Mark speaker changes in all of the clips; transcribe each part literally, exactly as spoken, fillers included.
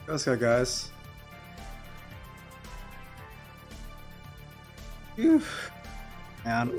Speaker 1: Let's go, guys. Phew. Man.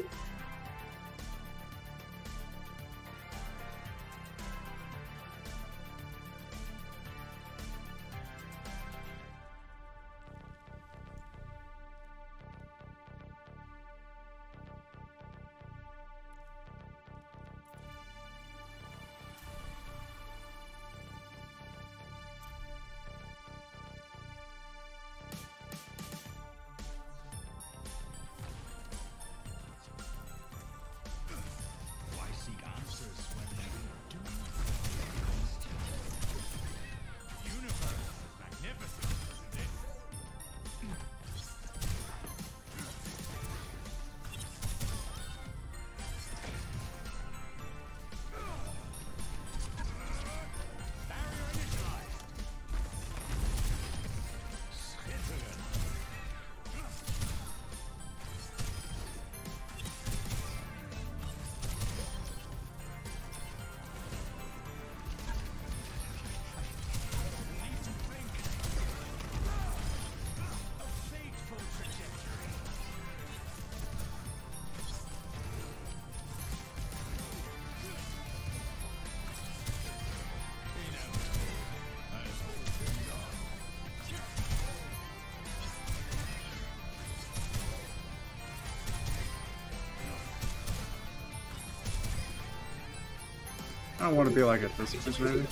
Speaker 1: I don't want to be like a this man.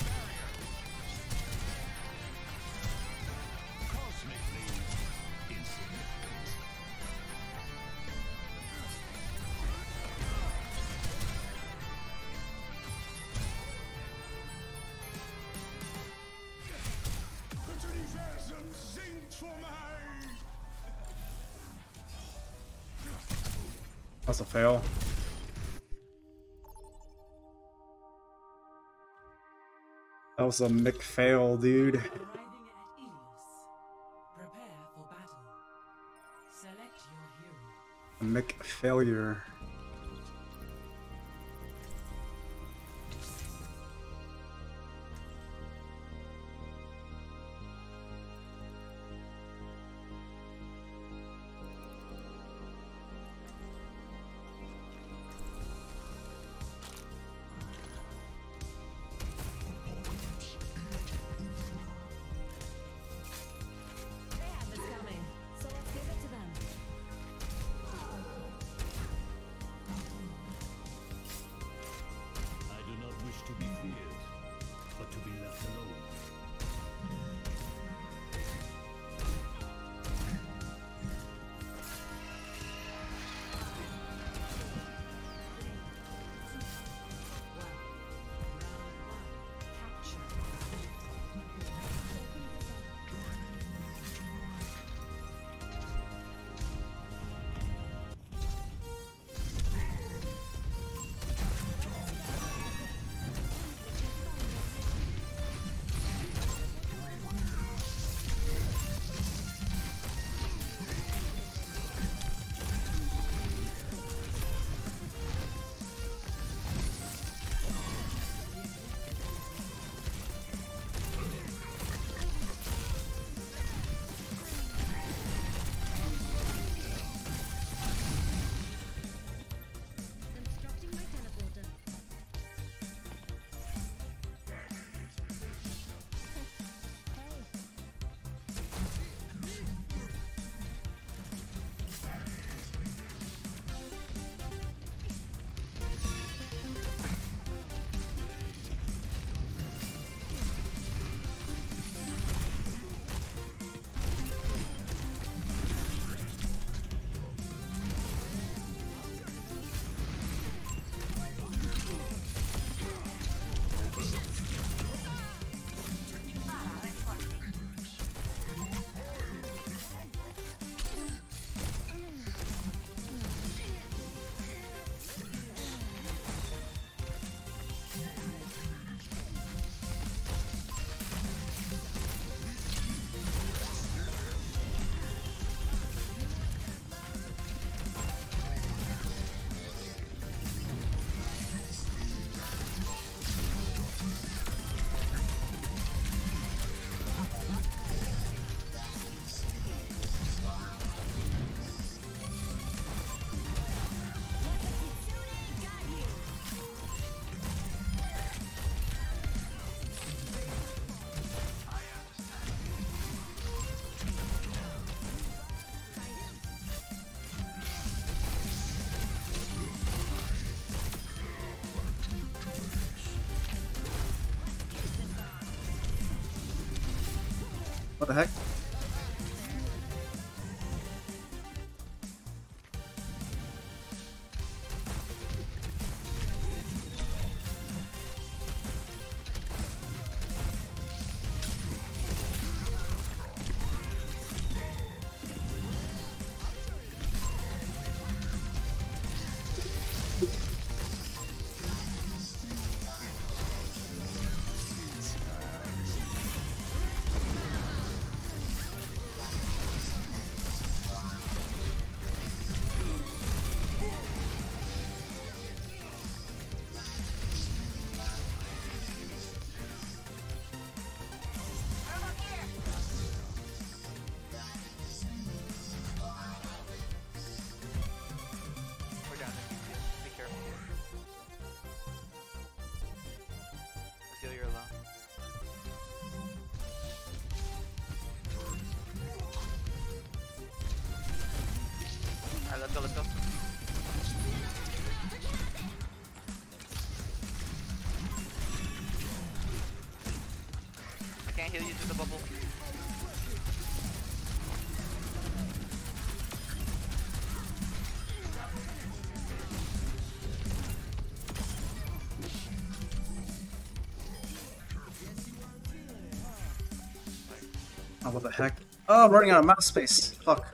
Speaker 1: That's a fail. That was a McFail, dude.
Speaker 2: Arriving at Ilios. Prepare for battle. Select your hero.
Speaker 1: A McFailure. What the heck?
Speaker 3: Let's go, let's go. I can't heal you through the bubble.
Speaker 1: Oh, what the heck? Oh, I'm running out of map space. Fuck.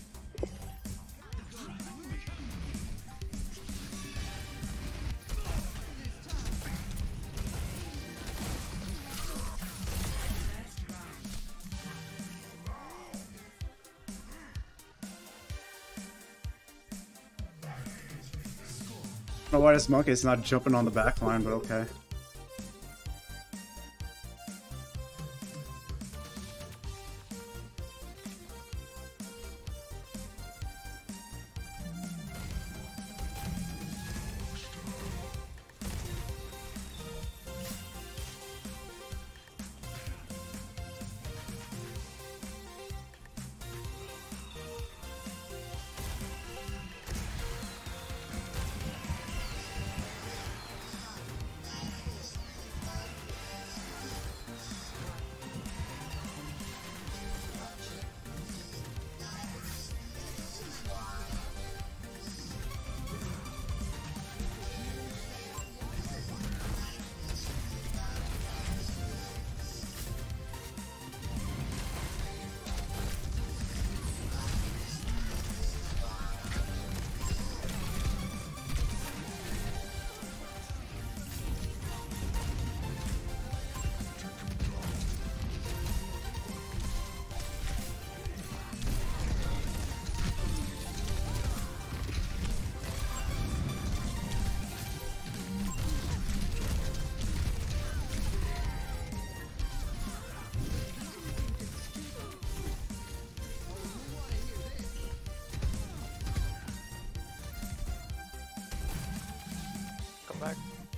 Speaker 1: I don't know why this monkey is not jumping on the back line, but okay.
Speaker 3: Back.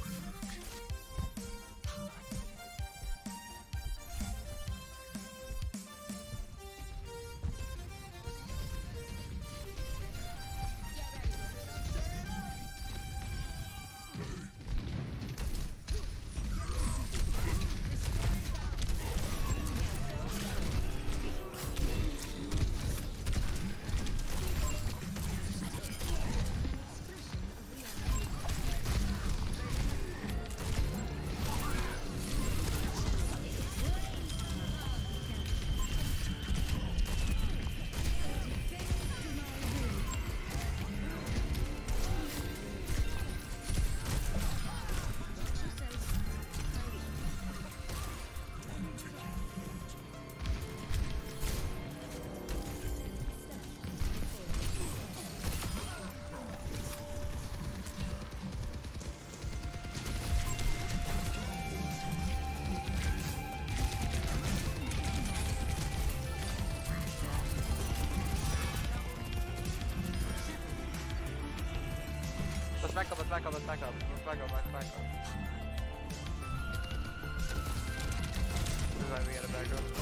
Speaker 3: Let's back up, let's back up, let's back up, let's back up, back, back up. This is why we gotta back up.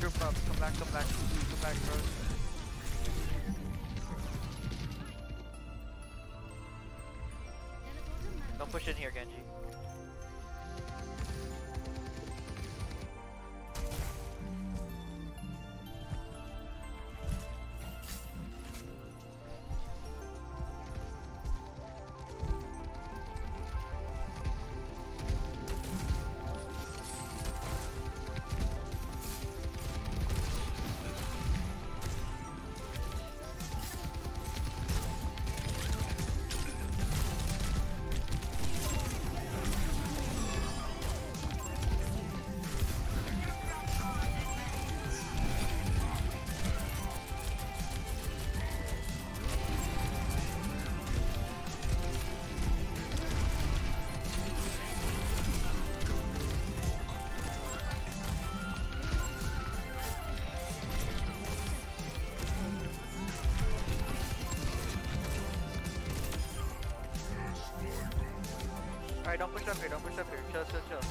Speaker 3: group up. Come back, come back. Come back, bro. Don't push in here, Genji. Alright, don't push up here, don't push up here. Chill, chill, chill.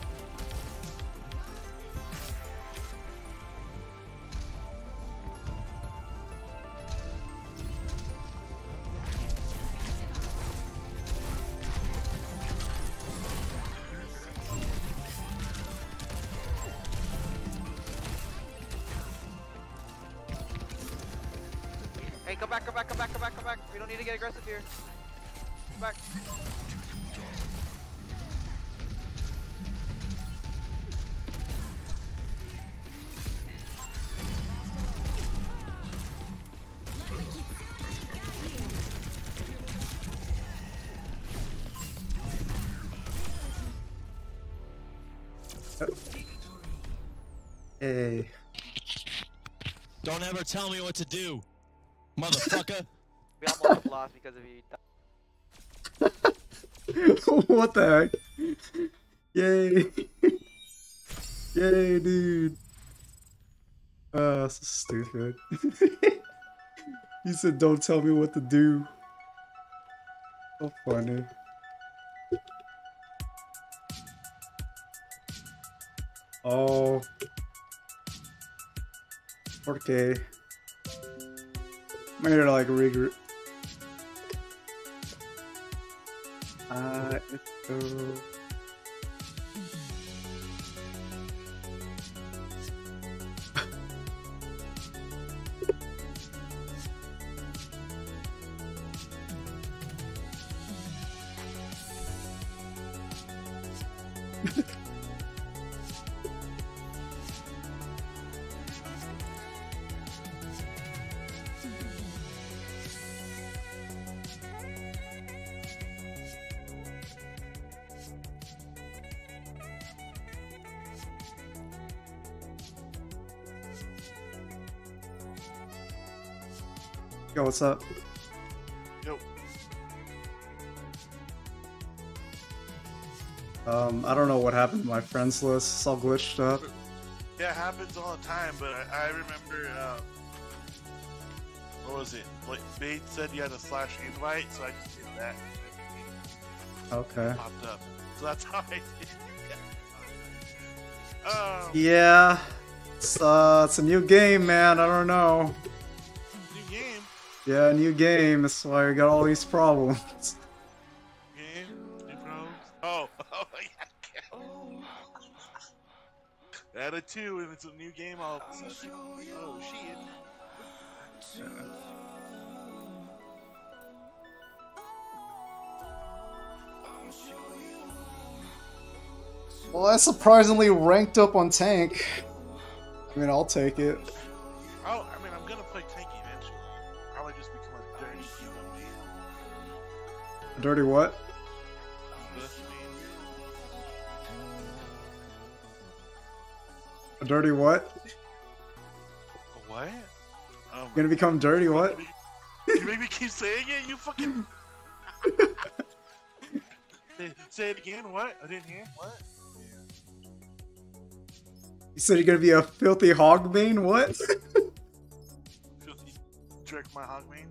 Speaker 3: Hey, come back, come back, come back, come back, come back. We don't need to get aggressive here. Come back.
Speaker 1: Hey.
Speaker 4: Don't ever tell me what to do, motherfucker.
Speaker 3: We almost lost because of you.
Speaker 1: What the heck? Yay. Yay, dude. Uh, so stupid. He said, don't tell me what to do. So funny. Oh. Okay. I'm here to like regroup. Uh, it's so... Yo, what's up?
Speaker 5: Yo.
Speaker 1: Um, I don't know what happened to my friends list. It's all glitched up.
Speaker 5: Yeah, it happens all the time, but I, I remember, uh, what was it? Like, Bait said you had a slash invite, so I just did that.
Speaker 1: Okay.
Speaker 5: It popped up. So that's how I did it. um,
Speaker 1: Yeah. It's, uh, it's a new game, man. I don't know.
Speaker 5: New game.
Speaker 1: Yeah, new game. That's why we got all these problems.
Speaker 5: Game. New problems. Oh. Oh, yeah. Add a two, and it's a new game all of a sudden. Oh, shit.
Speaker 1: Well, that's surprisingly ranked up on tank. I mean, I'll take it.
Speaker 5: Oh, I mean, I'm gonna play tanky eventually. Probably just become a dirty human.
Speaker 1: Dirty what? A dirty what?
Speaker 5: What? Oh
Speaker 1: You're gonna become dirty what?
Speaker 5: You make me keep saying it, you fucking... say, say it again, what? I didn't hear, what?
Speaker 1: You said you're gonna be a filthy hogbean? What?
Speaker 5: Filthy jerk my hog main?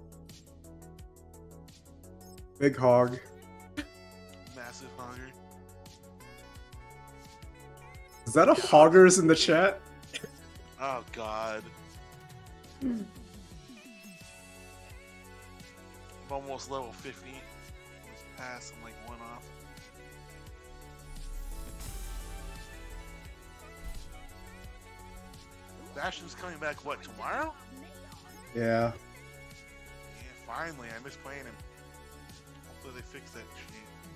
Speaker 1: Big hog.
Speaker 5: Massive hogger.
Speaker 1: Is that a hoggers in the chat?
Speaker 5: Oh god. I'm almost level fifty. Just pass, I'm like one off. Bastion's coming back, what, tomorrow?
Speaker 1: Yeah.
Speaker 5: Yeah, finally, I miss playing him. Hopefully they fix that shit.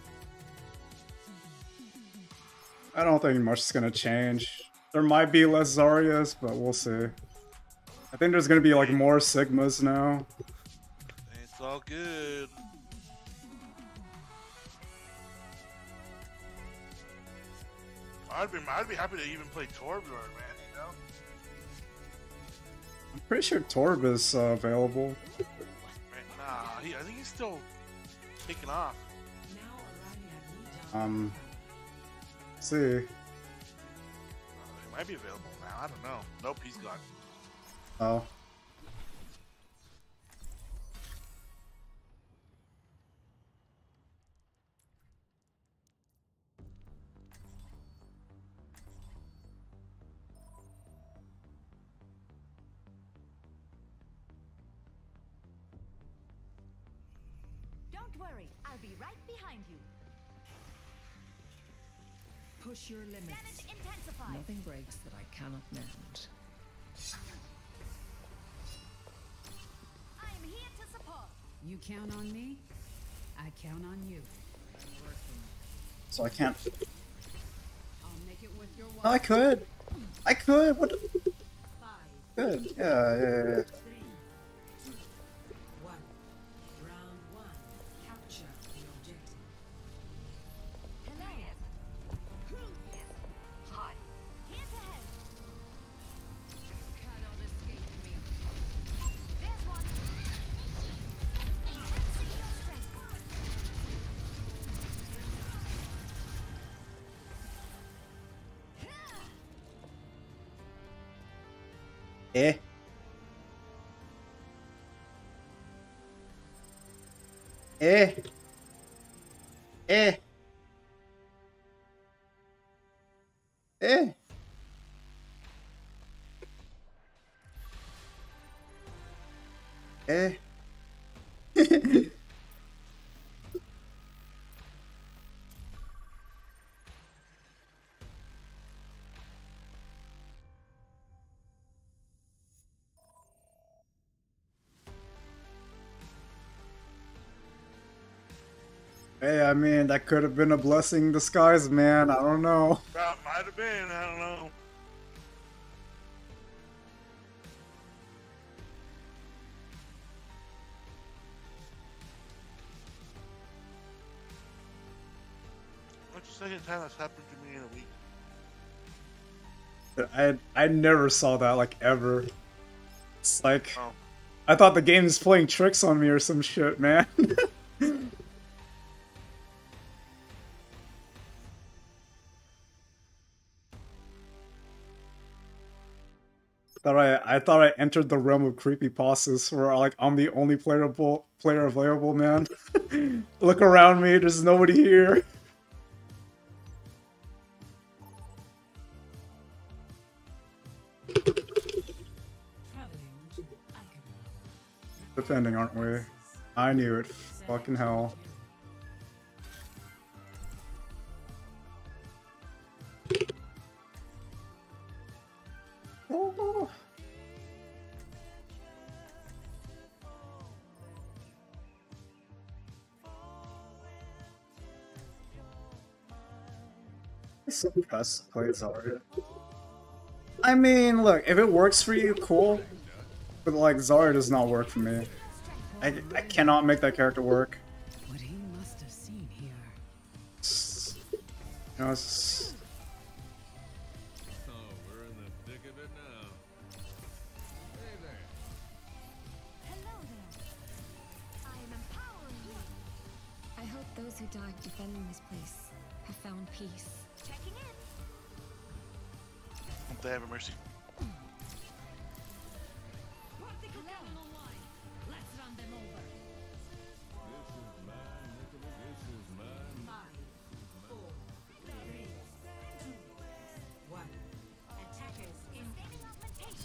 Speaker 1: I don't think much is gonna change. There might be less Zaryas, but we'll see. I think there's gonna be like more Sigmas now.
Speaker 5: It's all good. I'd be, I'd be happy to even play Torbjorn, man, you know?
Speaker 1: I'm pretty sure Torb is uh, available.
Speaker 5: Man, nah, he, I think he's still taking off.
Speaker 1: Um, let's see.
Speaker 5: Uh, he might be available now, I don't know. Nope, he's gone.
Speaker 1: Oh.
Speaker 6: Don't worry, I'll be right behind you.
Speaker 2: Push your limits.
Speaker 6: Damage intensified.
Speaker 2: Nothing breaks that I cannot mend.
Speaker 6: I am here to support.
Speaker 2: You count on me, I count on you.
Speaker 1: So I can't.
Speaker 2: I'll make it with your
Speaker 1: I could. I could. What?
Speaker 2: Five,
Speaker 1: Good. Yeah, yeah, yeah.
Speaker 2: three, two, one. Round one. Capture the objective.
Speaker 6: Hello. Hot. Here's ahead.
Speaker 2: Cannot escape me.
Speaker 6: There's one. Enhancing your strength.
Speaker 1: Eh. Eh. Eh. Eh. Eh. Hey, I mean, that could have been a blessing in disguise, man. I don't know.
Speaker 5: That might have been, I don't know. What's the second time that's happened to me in a week?
Speaker 1: I I never saw that, like, ever. It's like,
Speaker 5: Oh.
Speaker 1: I thought the game was playing tricks on me or some shit, man. Thought I, I thought I entered the realm of creepypastas where like I'm the only playable player available, man. Look around me, there's nobody here. Defending, aren't we? I knew it. Fucking hell. Oh. Suppress plays Zarya. I mean, look, if it works for you, cool. But like, Zarya does not work for me. I, I cannot make that character work.
Speaker 2: What he must have seen here.
Speaker 1: It's, you know, it's,
Speaker 7: Oh, we're in the thick of it now. Hey there.
Speaker 6: Hello there. I am empowering you.
Speaker 8: I hope those who died defending this place have found peace.
Speaker 6: Checking in.
Speaker 5: Hope they have a mercy.
Speaker 6: Let's run them over.
Speaker 7: This is mine, Nicholas. This is mine.
Speaker 2: Five, four, three, two, one. Attackers in
Speaker 6: Sustaining augmentation.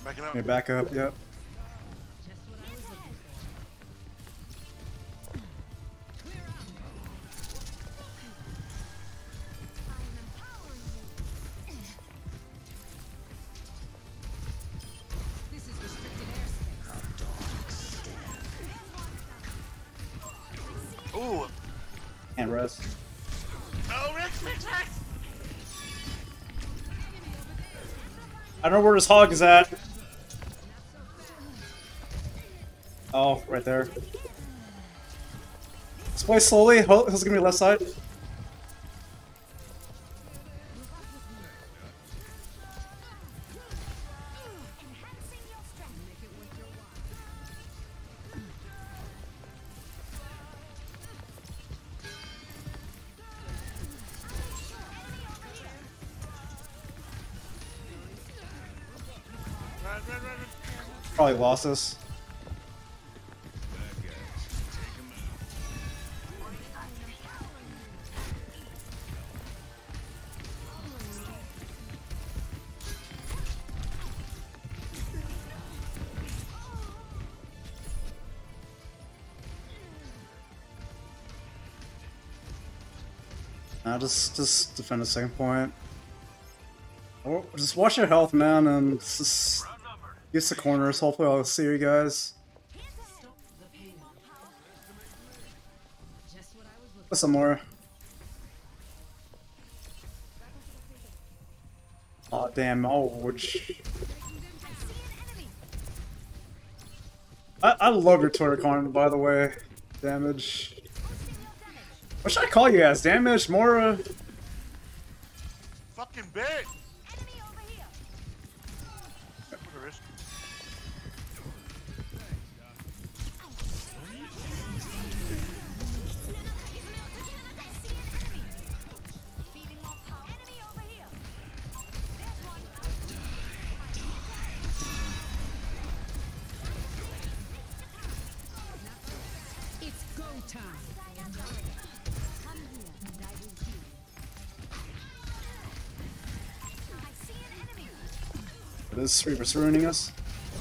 Speaker 5: Backing up.
Speaker 1: Okay, back up, yep.
Speaker 2: This is restricted airspace.
Speaker 5: Ooh.
Speaker 1: And rest.
Speaker 5: Oh, Rex, Rex, Rex!
Speaker 1: I don't know where this hog is at. Oh, right there. Let's play slowly. Ho- He's gonna be left side.
Speaker 5: Run, run, run, run.
Speaker 1: Probably lost us. Nah, just just defend the second point. Oh, just watch your health, man, and just use the corners. Hopefully, I'll see you guys.
Speaker 2: Stop the pain. Just what I was looking
Speaker 1: Some more. Oh damn! Oh, which I I love your Twitter comment, by the way. Damage. What should I call you as? Damage, Mora?
Speaker 5: Fucking big! What a risk.
Speaker 2: It's go time.
Speaker 1: This Reaper's ruining us.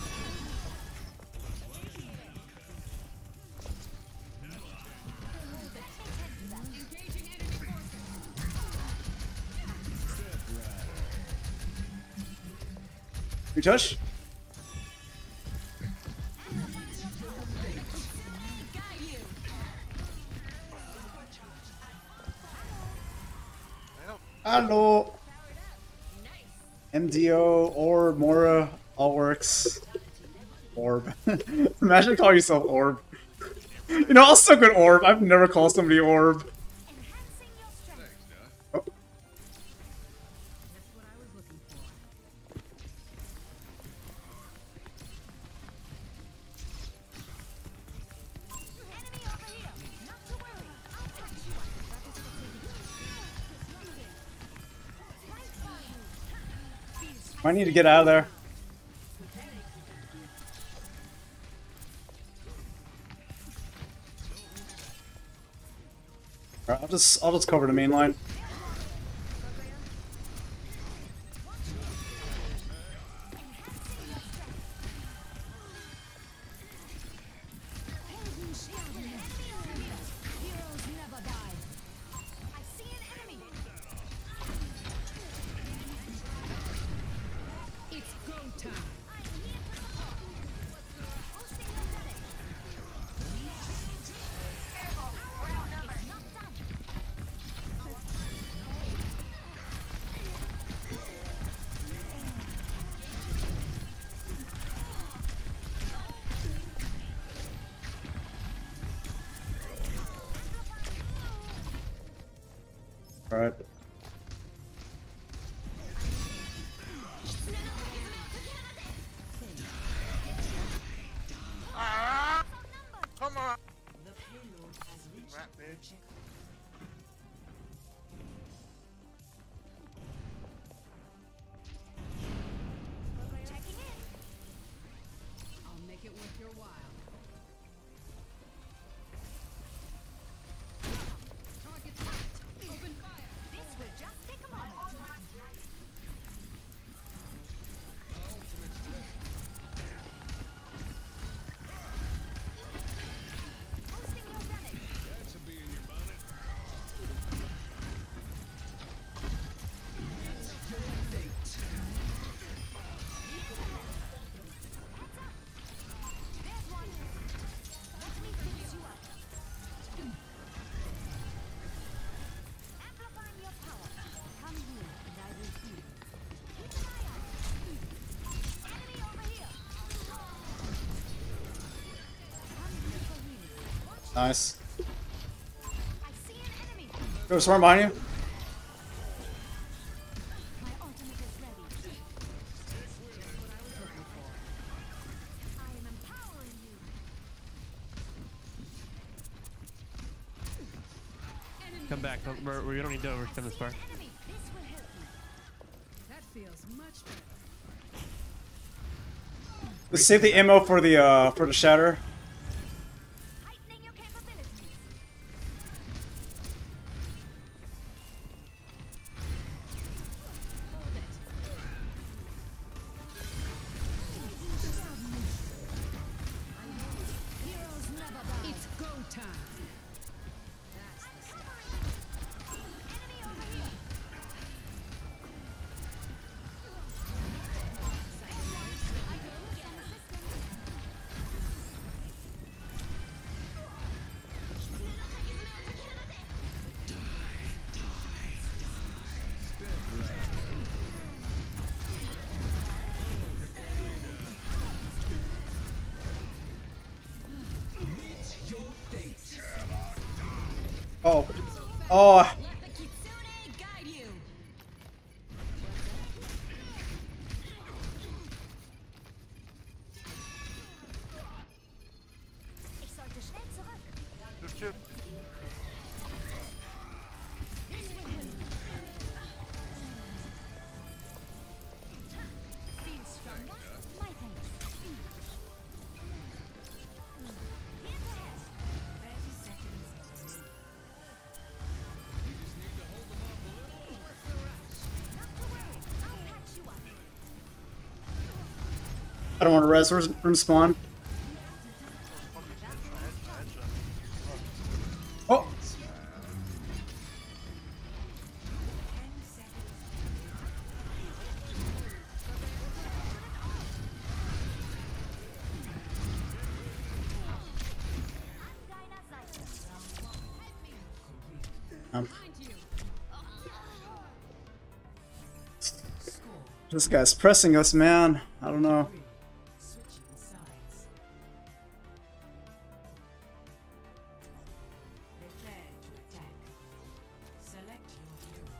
Speaker 1: You touch? Hello. M D O or Mora, all works. Orb. Imagine calling yourself Orb. You know, I'll still good Orb. I've never called somebody Orb. Oh.
Speaker 2: That's what I was looking for.
Speaker 1: I need to get out of there. Alright, I'll just I'll just cover the main line.
Speaker 2: It's go time.
Speaker 1: Alright.
Speaker 5: Ah! Come on! Rat bitch.
Speaker 2: I'll make it worth your while. Target hot. Open fire.
Speaker 1: Nice.
Speaker 6: I see an enemy.
Speaker 1: Go swarm behind you.
Speaker 6: My ultimate is ready. I am empowering you.
Speaker 9: Come back. Don't- We're, we don't need to overextend this far.
Speaker 6: Enemy. This will help me.
Speaker 2: That feels much better.
Speaker 1: Let's save the ammo for the uh for the shatter.
Speaker 6: Heightening your capabilities. Hold it.
Speaker 2: Heroes never die. It's go time. That's the stuff.
Speaker 6: Enemy over here. I can use some assistance.
Speaker 1: Oh. Oh.
Speaker 8: Let the kitsune guide you.
Speaker 6: Ich sollte schnell zurück.
Speaker 5: Shoot, shoot.
Speaker 6: Feel stronger? My thanks. thirty seconds. Not to worry. I'll patch you up.
Speaker 1: I don't want to res room room spawn. Oh.
Speaker 6: Deiner Seite.
Speaker 1: Um. This guy's pressing us, man. I don't know.
Speaker 2: Switching sides. Prepare to attack. Select your hero.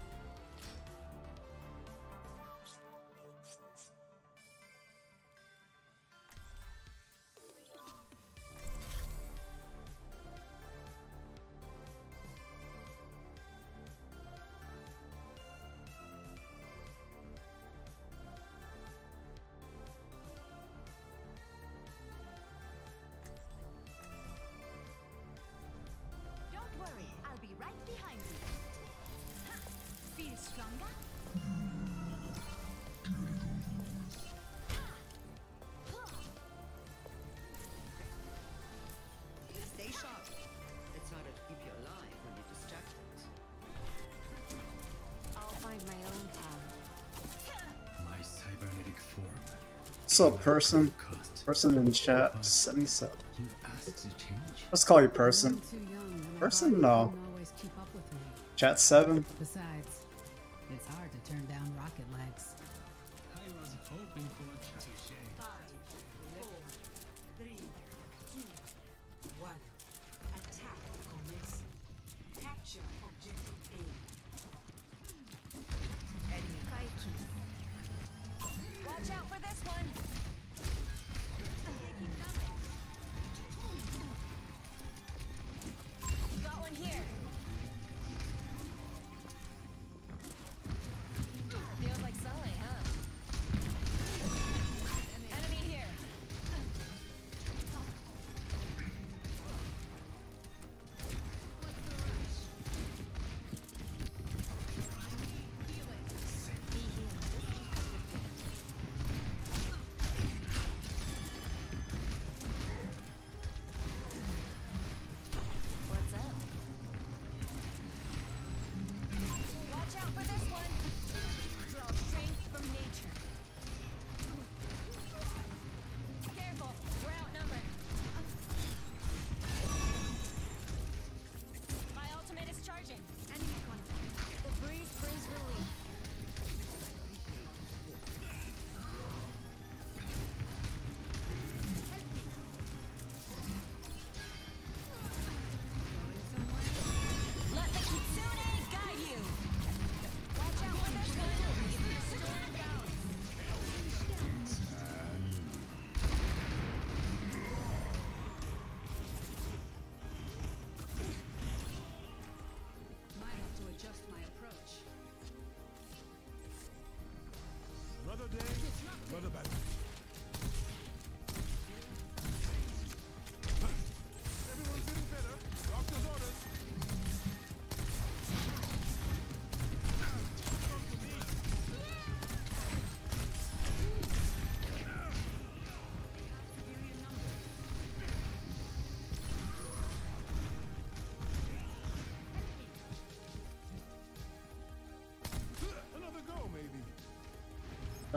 Speaker 6: Don't worry. I'll be right behind you. Ha! Feel stronger?
Speaker 10: Stay sharp. It's harder to keep you alive when you're distracted.
Speaker 6: I'll find my own path.
Speaker 7: My cybernetic form.
Speaker 1: What's up, person?
Speaker 7: Cost.
Speaker 1: Person in the chat. seventy-seven.
Speaker 7: You asked to change.
Speaker 1: Let's call you person.
Speaker 2: I'm too young, and my
Speaker 1: Person?
Speaker 2: body
Speaker 1: No.
Speaker 2: doesn't always keep up with me.
Speaker 1: Chat seven.
Speaker 2: Besides, it's hard to turn down rocket legs.
Speaker 7: I was hoping for a touche.
Speaker 10: Three, two, one. Attack commence. Capture objective A. Enemy
Speaker 6: Kaiki. Watch out for this one. Got one here. Feels like Sully, huh? Enemy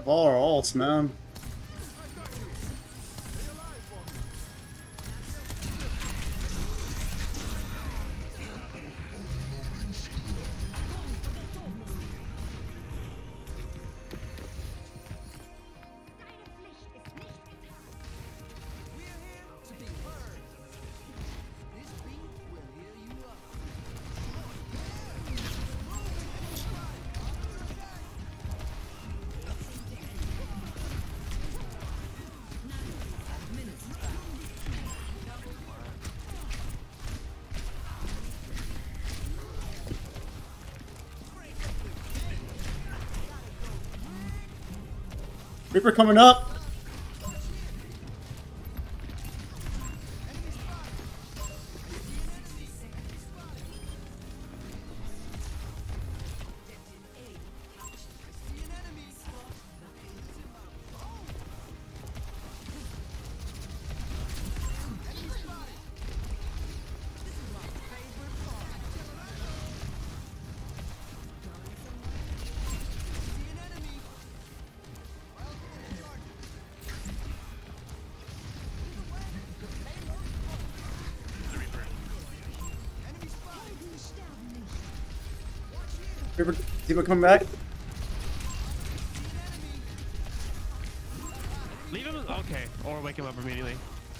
Speaker 1: Have all our ults, man. Reaper coming up. Reaper, Reaper coming back.
Speaker 9: Leave him. Okay, or wake him up immediately.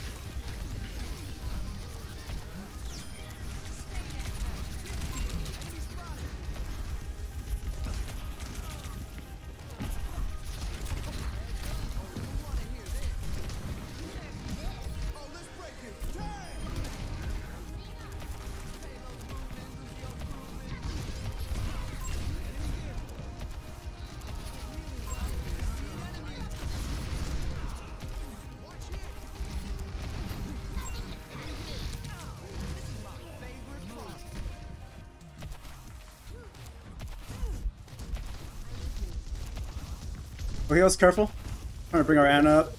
Speaker 1: Oh, he was careful. I'm gonna bring our Ana up.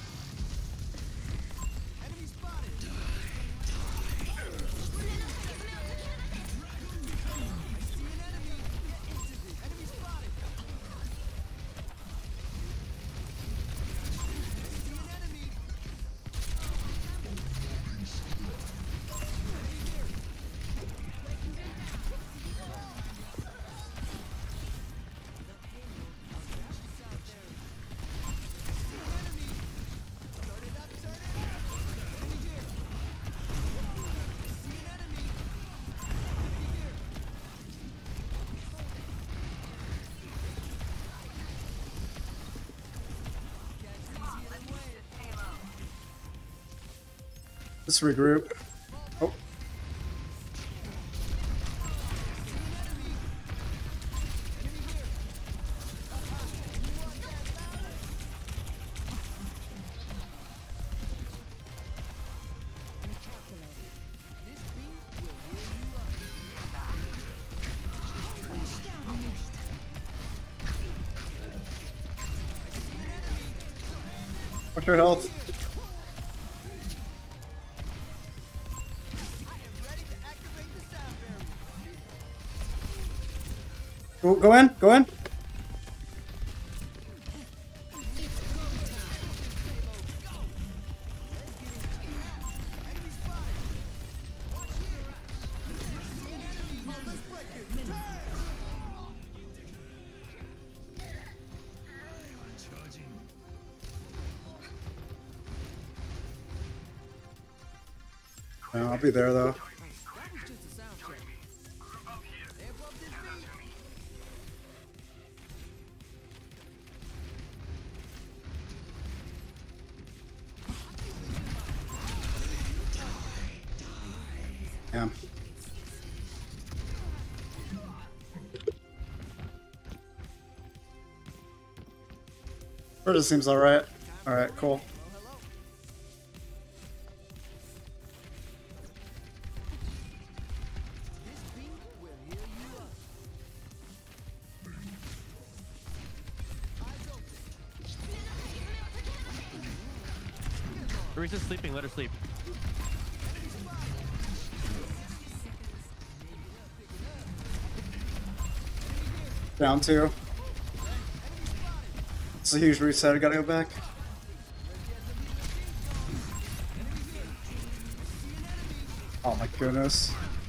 Speaker 1: Let's regroup. Oh. Watch your health. Go, go in, go in. Yeah, I'll be there though. Yeah. Virtus seems alright. Alright, cool.
Speaker 9: Marisa's sleeping, let her sleep.
Speaker 1: Down two. This a huge reset. I gotta go back. Oh my goodness.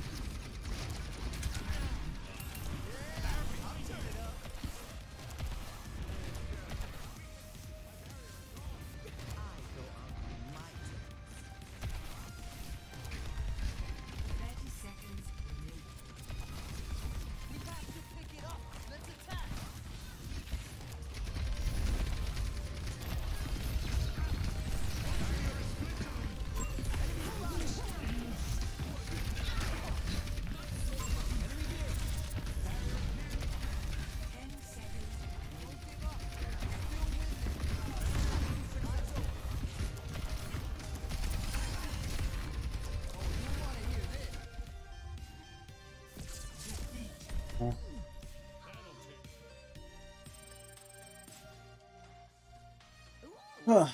Speaker 1: Huh.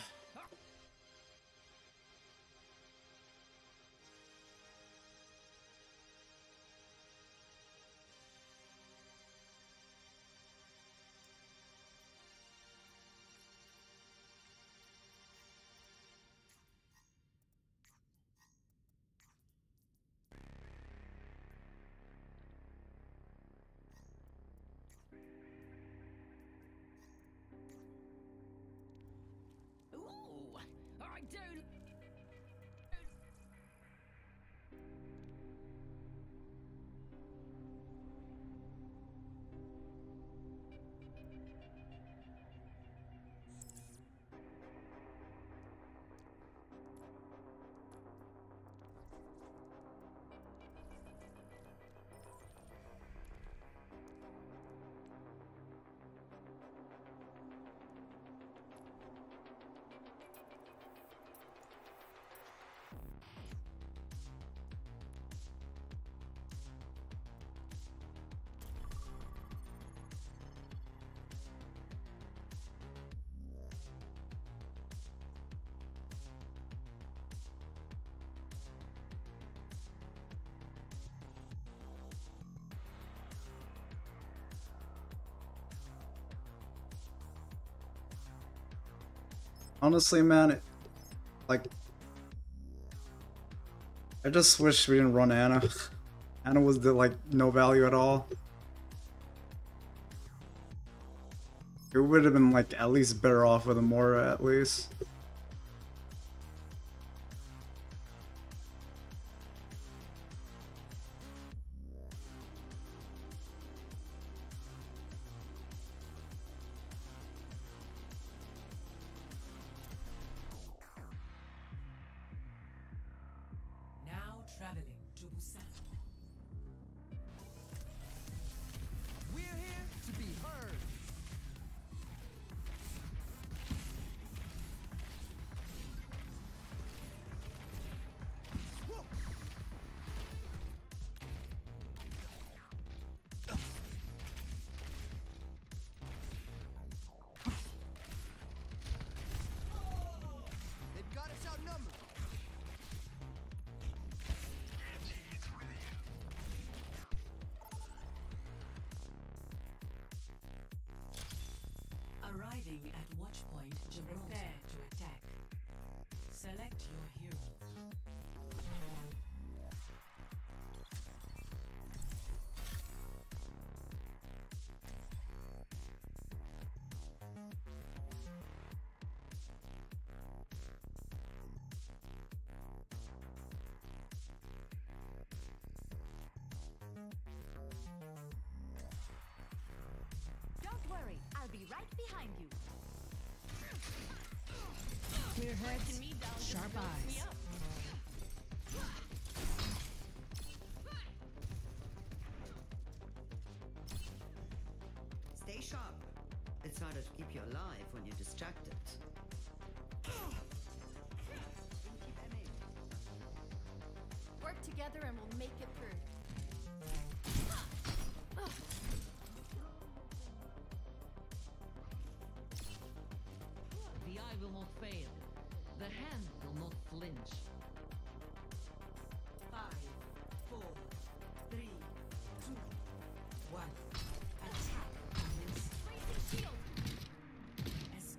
Speaker 2: Ooh, I don't.
Speaker 1: Honestly, man, it, like, I just wish we didn't run Anna. Anna was the, like, no value at all. It would have been, like, at least better off with a Mora, at least.
Speaker 10: Traveling to Busan. We're here to be heard. They've got us outnumbered. Arriving at watchpoint Gibraltar. Prepare to attack. Select your hero.
Speaker 6: Don't worry, I'll be right behind you.
Speaker 2: Clear heads, sharp eyes.
Speaker 10: Stay sharp. It's harder to keep you alive when you're distracted.
Speaker 6: Work together and we'll make it through.
Speaker 10: The eye will not fail. The hand will not flinch. Five, four, three, two, one. Attack.
Speaker 6: Raising shield.
Speaker 10: As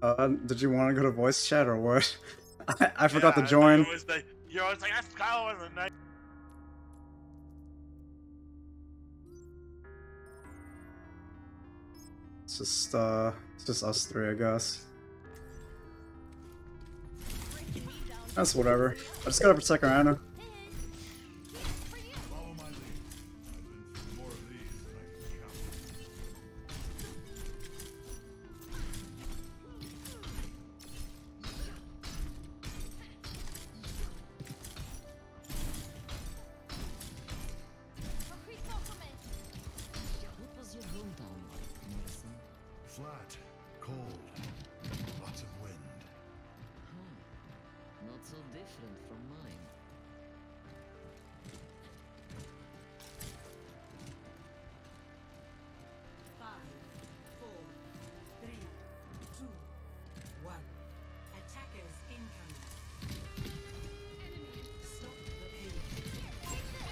Speaker 1: Uh, did you want to go to voice chat or what? I, I forgot
Speaker 5: Yeah,
Speaker 1: to join.
Speaker 5: You're always like, you're always like, let's go in the night.
Speaker 1: It's just uh, it's just us three, I guess. That's whatever. I just gotta protect Arana.
Speaker 7: Follow my lead. I've been through more of these than I can count.
Speaker 11: What was your hometown like, Morrison?
Speaker 7: Flat, cold, lots of wind.
Speaker 11: Huh. Not so different from mine.
Speaker 10: Five, four, three, two, one. Attackers incoming. Stop the pain.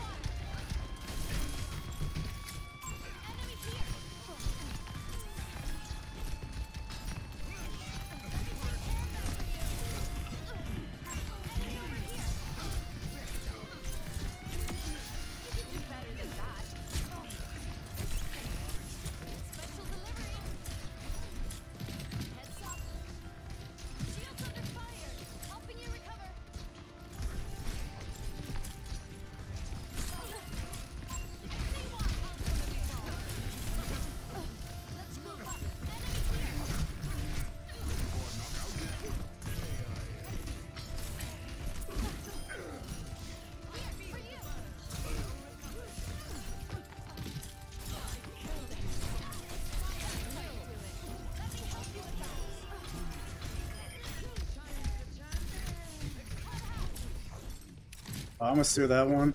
Speaker 1: I'm gonna steal that one.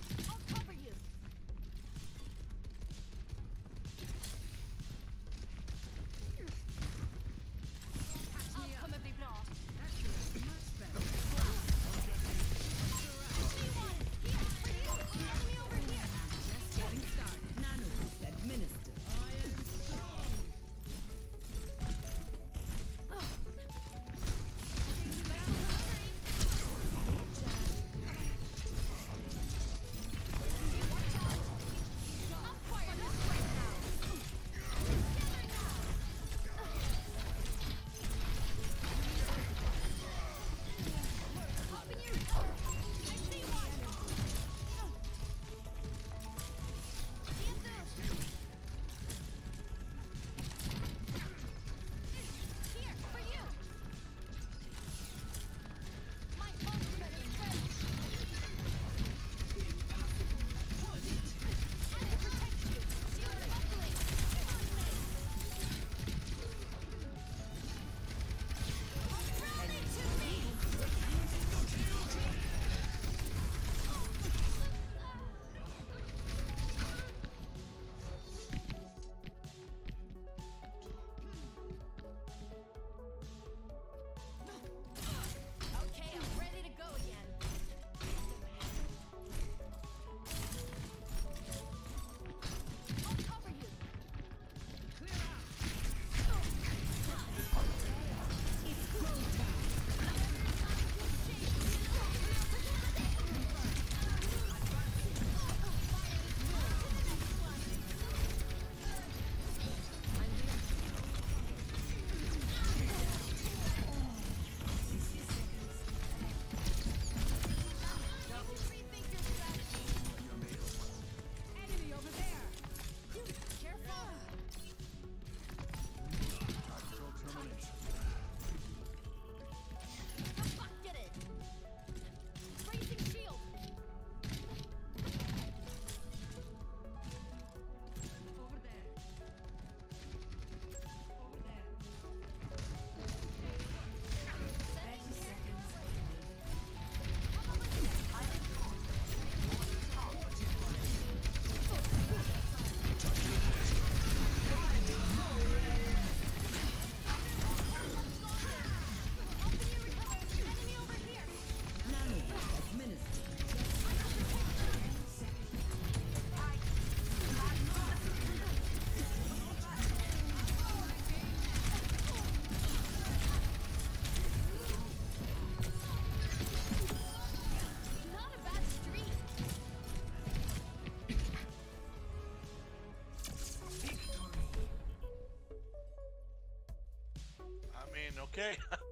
Speaker 5: Okay.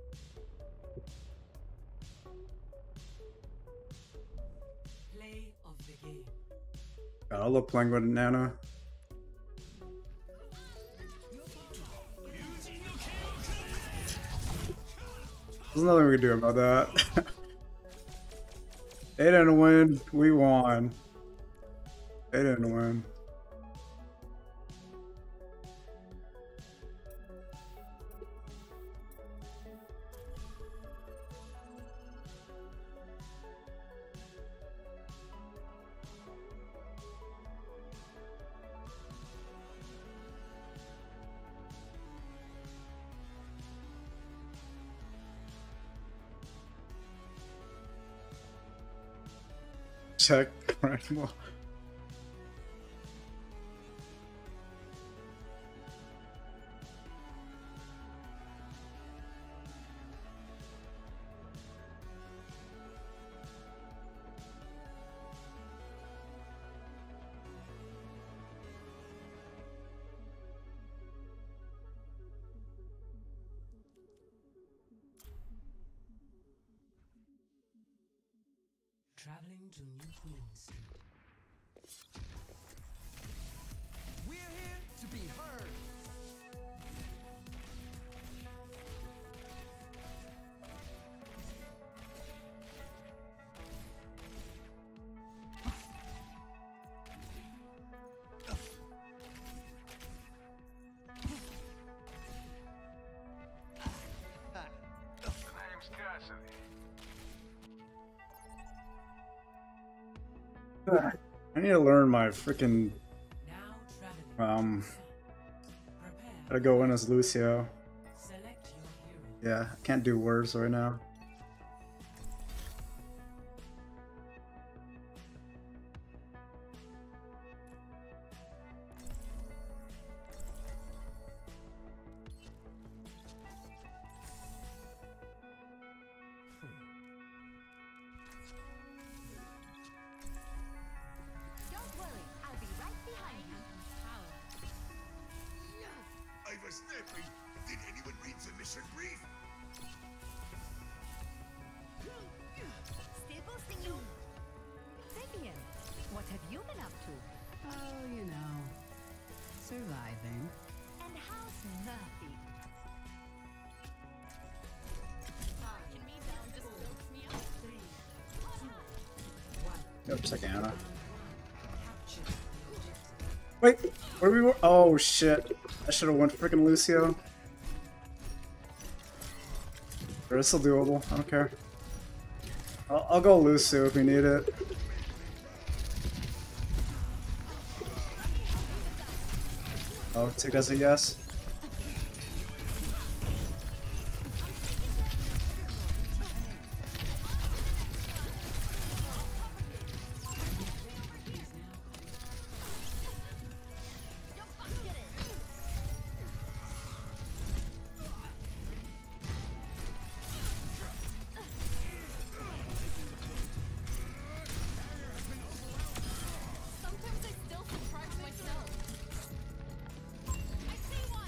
Speaker 10: Play of the game.
Speaker 1: God, I love playing with Nana. There's nothing we can do about that. They didn't win, we won. They didn't win. Check Primal.
Speaker 10: Traveling to New Queen Street.
Speaker 12: We're here to be heard.
Speaker 7: Name's Cassidy.
Speaker 1: I need to learn my freaking
Speaker 10: Now traveling.
Speaker 1: um.
Speaker 10: Prepare.
Speaker 1: Gotta go in as Lucio.
Speaker 10: Select your hero.
Speaker 1: Yeah, I can't do words right now.
Speaker 6: Don't worry, I'll be right behind you.
Speaker 12: I was snappy. Did anyone read the mission brief?
Speaker 6: Still boosting you. Vivian, what have you been up to?
Speaker 2: Oh, you know, surviving.
Speaker 6: And how's Murphy?
Speaker 1: Yep, second Anna.
Speaker 10: Capture.
Speaker 1: Wait, where we were? Oh shit! I should have went freaking Lucio. But it's still doable. I don't care. I'll, I'll go Lucio if we need it. Oh, take that as a yes.
Speaker 6: Sometimes I still surprise myself. I see one.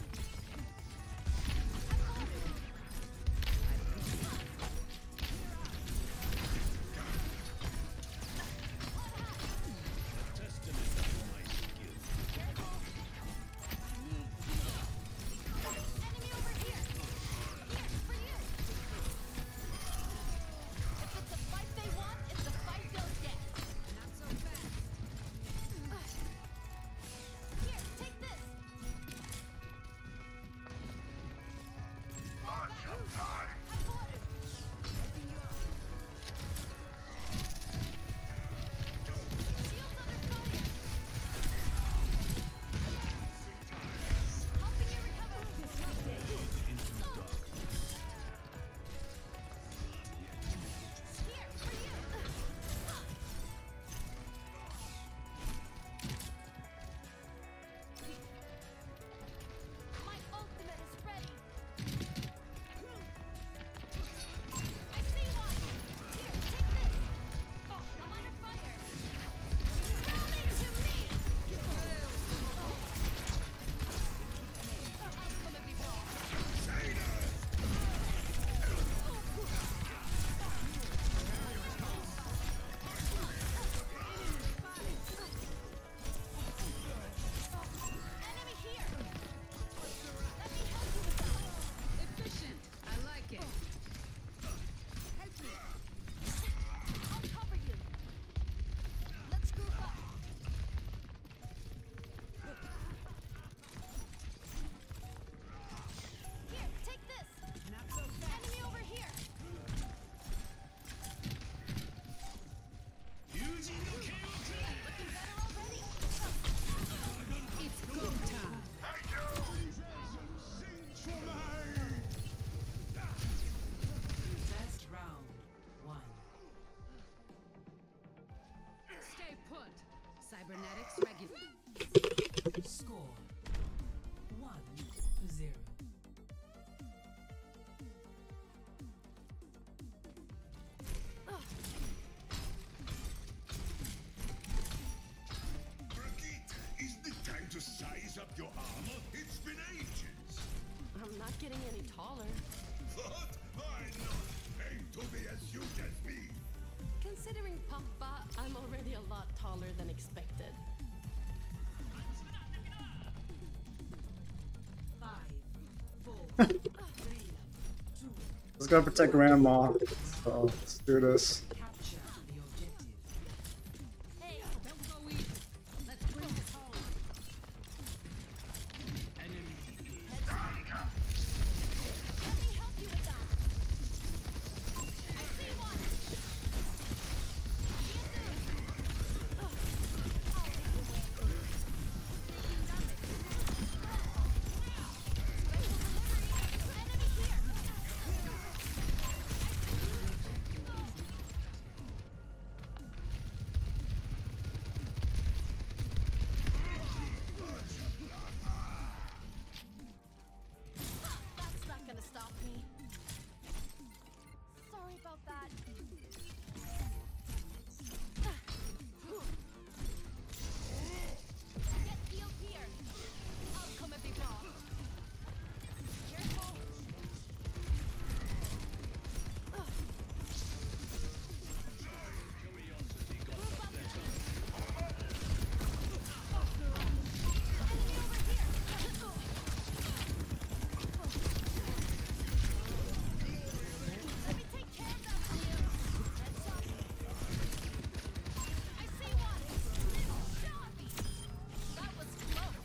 Speaker 2: Cybernetics regular.
Speaker 10: Score one to zero.
Speaker 12: Brigitte, isn't it time to size up your armor? It's been ages.
Speaker 13: I'm not getting any taller.
Speaker 12: What? I'm not. Aim to be as you can be.
Speaker 13: Considering Papa, I'm already a lot taller than expected.
Speaker 10: Five, four, three, two.
Speaker 1: Let's go protect Grandma. So let's do this.
Speaker 10: Capture the objective.
Speaker 2: Hey, don't go easy. Let's bring this home.
Speaker 6: Let me help you with that. I see one. That's not gonna stop me. Sorry about that. Get healed here. I'll come and be wrong. Careful. Group up. Enemy over here. Let me take care of that for you. Heads up. I see one. Shot. That was close.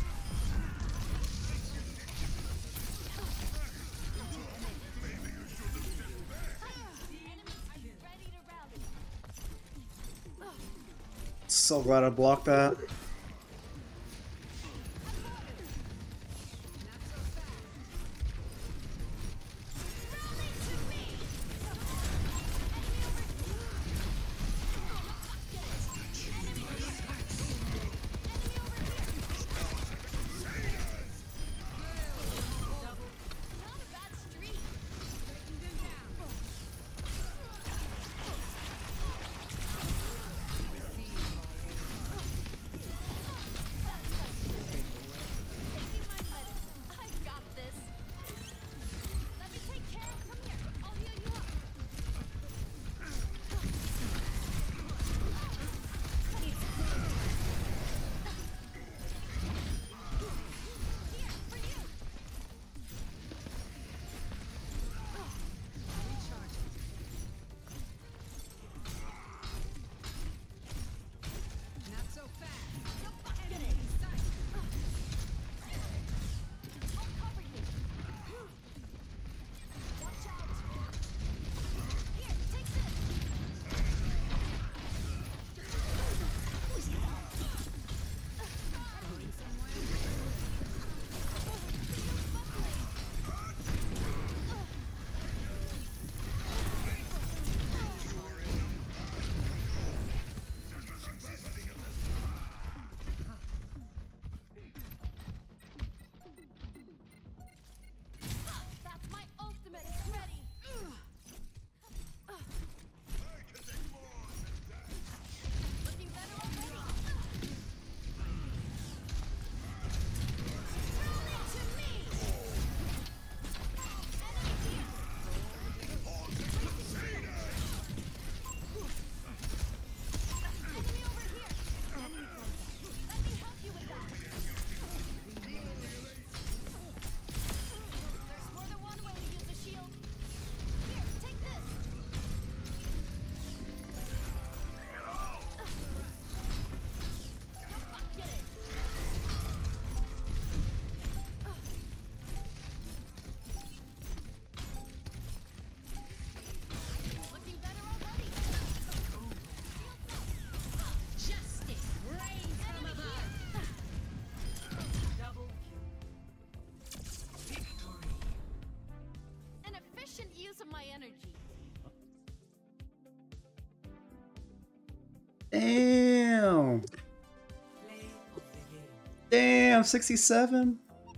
Speaker 6: Enemy, are you ready to rally?
Speaker 1: So glad I blocked that.
Speaker 6: Rally to me. Enemy over here. Enemy over here. Not a bad streak. Taking my medicine. I've got this. Let me take care. Come here. I'll heal you up. Here, for you.
Speaker 2: Not so fast.
Speaker 6: Enemy in sight. I'll cover you. Watch out. Here, take this. That's my ultimate. It's ready. Looking better already. Rally to me. Enemy here. Enemy over here. Let me help you with that. There's more than one way to use a shield. Here, take this. Get it. Looking better already.
Speaker 2: Justice reigns from above.
Speaker 10: Double kill. Victory.
Speaker 6: An efficient use of my energy.
Speaker 1: Damn. Damn, sixty-seven.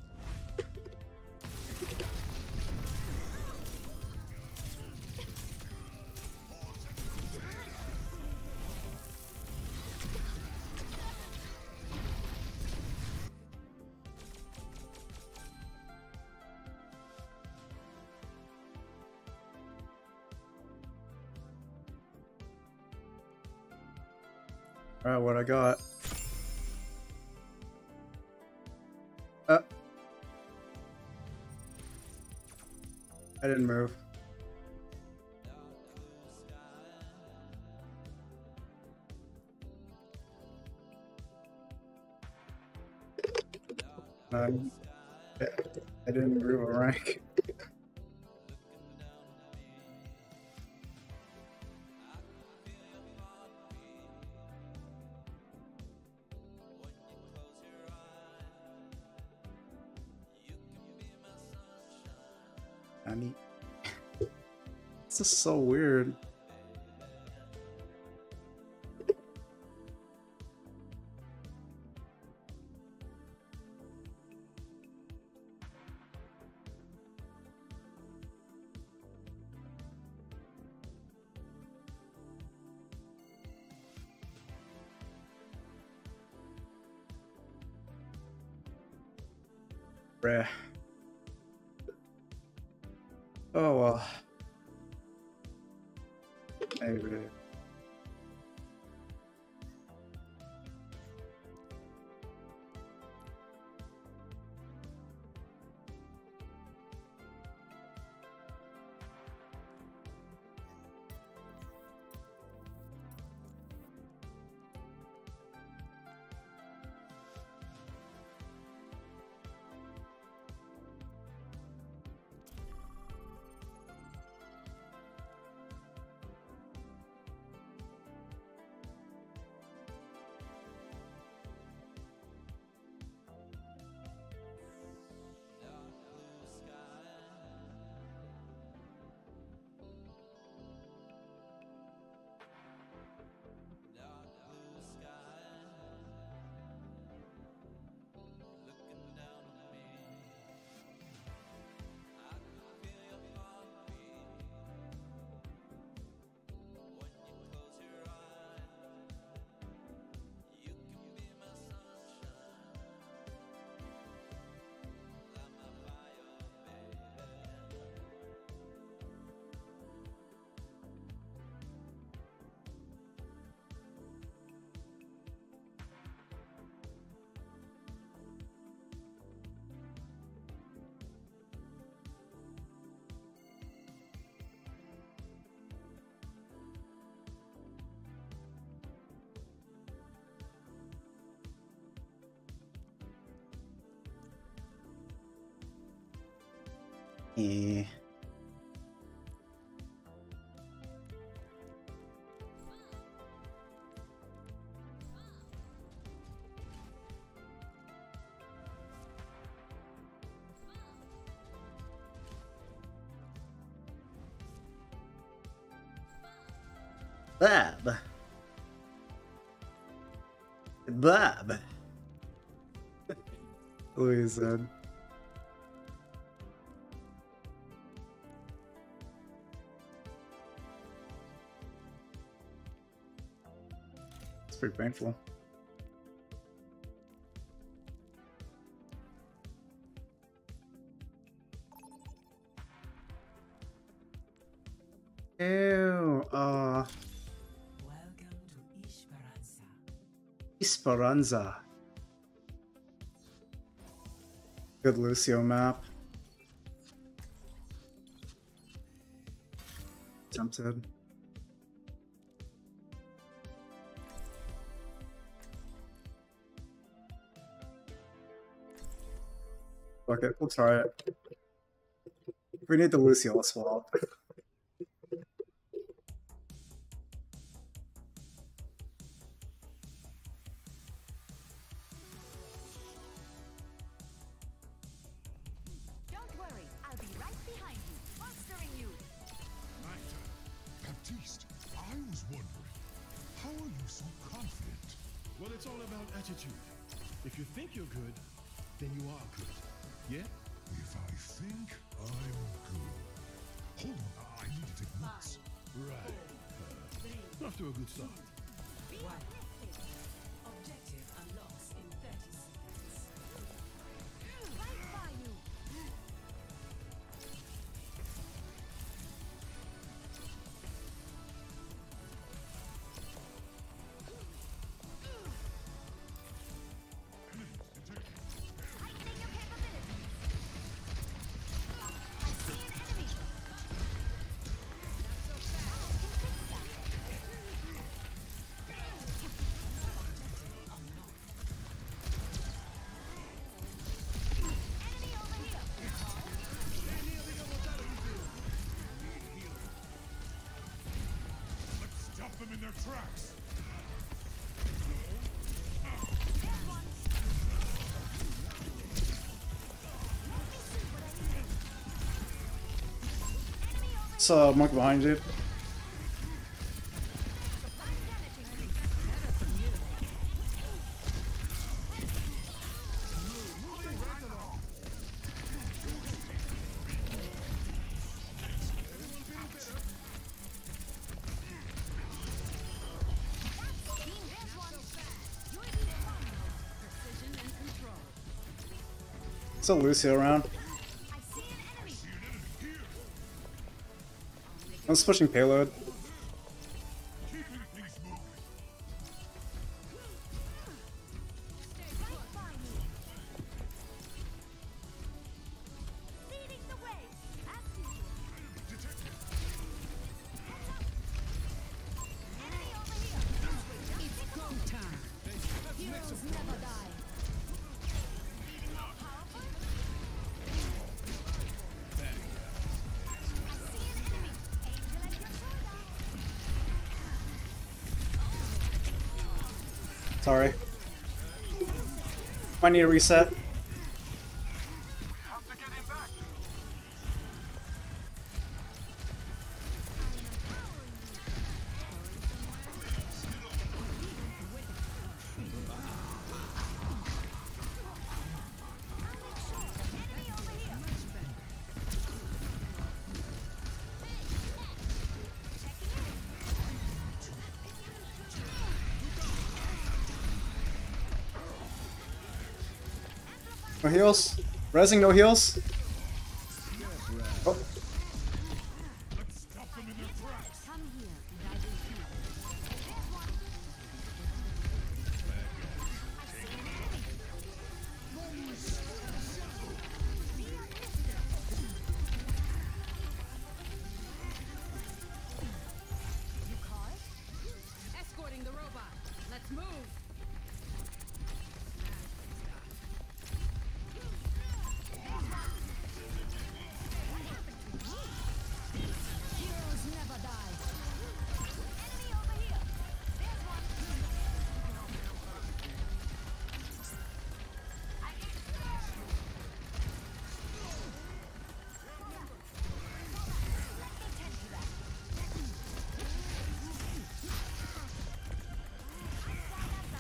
Speaker 1: Alright, what I got? Uh, I didn't move. Um, yeah, I didn't move a rank. I mean, this is so weird. Bruh. Oh well. Maybe. Eh. Bob. Bob. Louis said. It's pretty painful. Ew, uh...
Speaker 10: Welcome to Esperanza.
Speaker 1: Esperanza. Good Lucio map. Tempted. Fuck it, we'll try it. If we need the Lucio, we'll swap.
Speaker 6: Don't worry, I'll be right behind you, monstering you.
Speaker 12: My turn. Baptiste, I was wondering, how are you so confident?
Speaker 7: Well, it's all about attitude. If you think you're good,
Speaker 12: Then you are good. Yeah? If I think I'm good. Hold on, I need to take notes. Right. Uh, off to a good start.
Speaker 10: One. Objective unlocks in thirty seconds.
Speaker 6: Right by you. Heightening your capabilities. I see an enemy. Not so fast. I can fix that. Enemy over here.
Speaker 12: Let's stop them in their tracks.
Speaker 1: It's a monkey behind you. It's a Lucio around. I'm pushing payload.
Speaker 6: Leading the way. As usual. Enemy over here.
Speaker 2: It's go time.
Speaker 6: Heroes never die. More powerful? I see an enemy. Angel at your shoulder.
Speaker 1: Sorry. Might need a reset. No heals? Resing, no heals? Oh.
Speaker 6: Come here and I will heal. There's one. I see an enemy. Be unlisted. You call it?
Speaker 2: Escorting the robot. Let's move.
Speaker 6: Heroes never die. Enemy over here. There's one. I can Let me tend to that.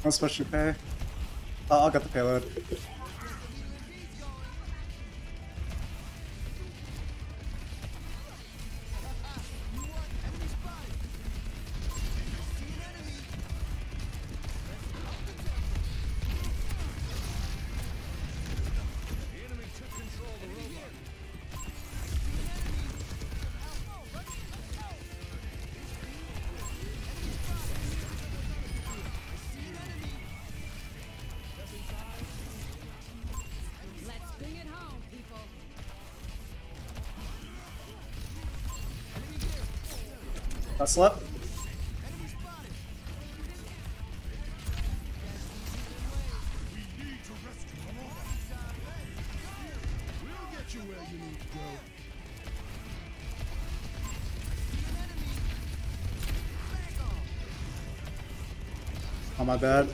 Speaker 1: I'll special pay. Oh, I'll get the payload.
Speaker 2: Let's bring it home, people.
Speaker 1: Got slept.
Speaker 12: We'll get you where you need to go.
Speaker 1: Oh, my bad.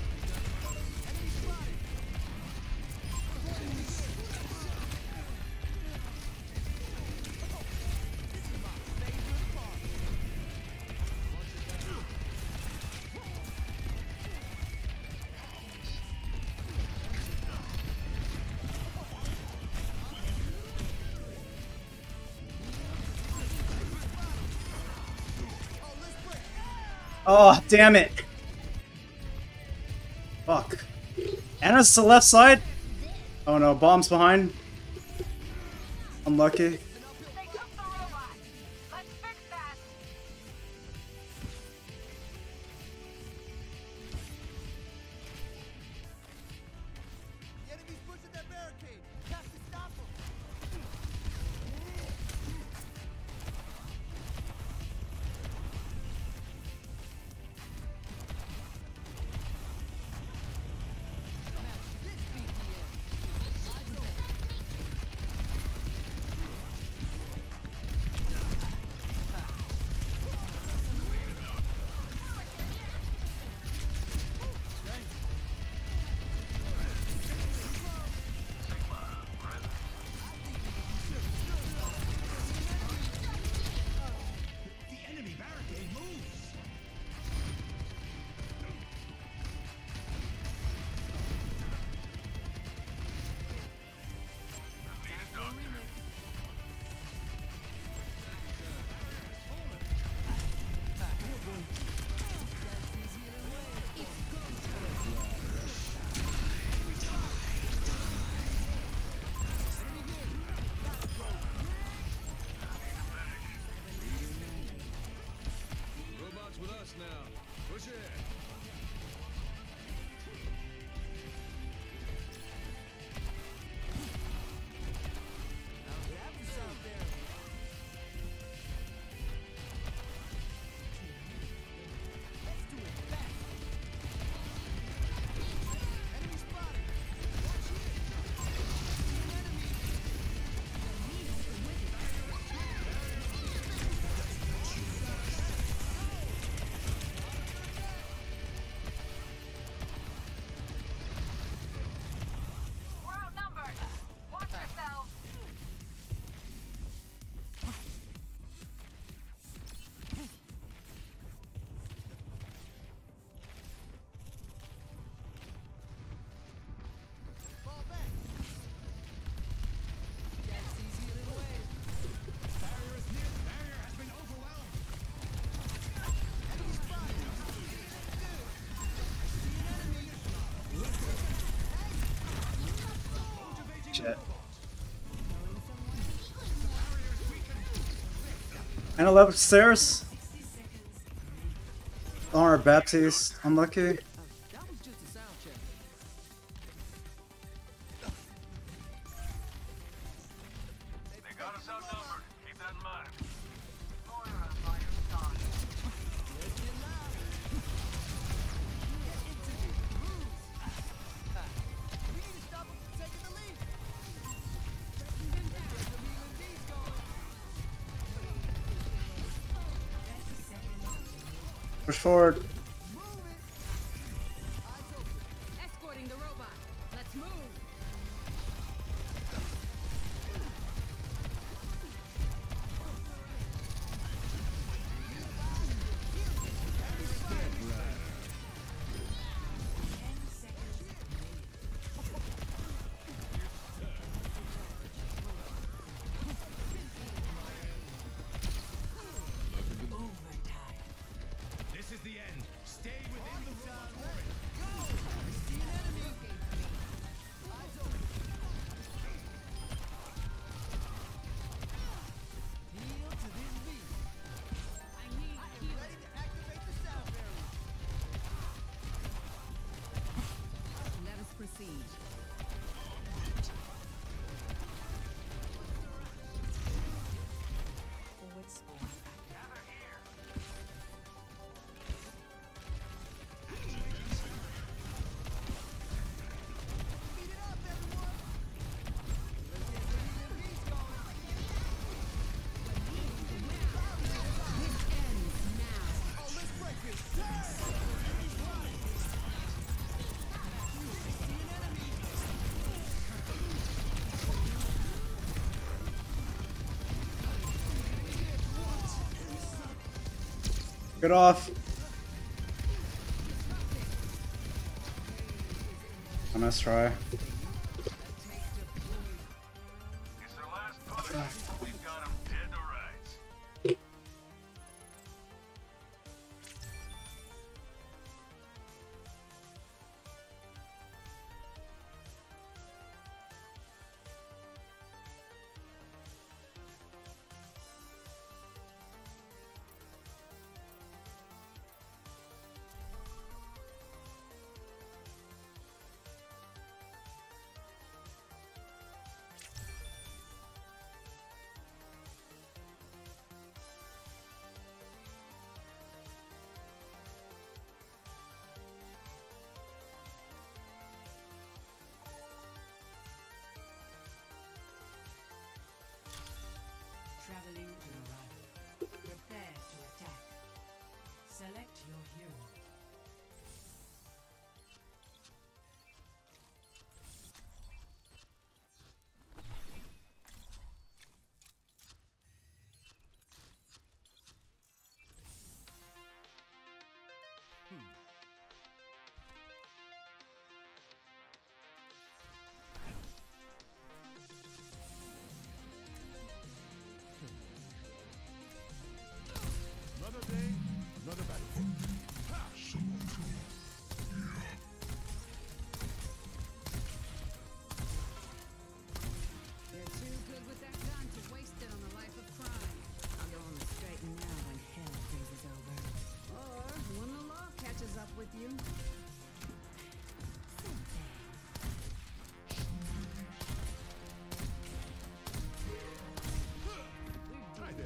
Speaker 1: Oh, damn it. Fuck. Anna's to the left side? Oh no, bomb's behind. Unlucky.
Speaker 6: They took the robot. Let's fix that.
Speaker 3: The enemy's pushing that barricade. Have to stop them.
Speaker 12: The enemy barricade moves.
Speaker 7: Robots with us now. Push ahead.
Speaker 6: We're outnumbered. Watch yourselves.
Speaker 3: Fall back. That's easier than wave.
Speaker 12: Barrier is near. Barrier has been overwhelmed.
Speaker 3: Enemy spotted.
Speaker 1: Shit. Anna left upstairs. On our Baptiste. Unlucky.
Speaker 3: That was just a sound check.
Speaker 7: They got us outnumbered. Keep that in mind.
Speaker 3: We need to stop them from taking the lead.
Speaker 1: Push forward.
Speaker 2: Escorting the robot. Let's move.
Speaker 1: Get off. A nice try.
Speaker 10: Traveling to arrival. Prepare to attack. Select your hero.
Speaker 12: Another day, another battlefield. Ha!
Speaker 2: You're too good with that gun to waste it on a life of crime. I'll go on the straight and narrow when hell freezes over. Or when the law catches up with you.
Speaker 12: Hi there.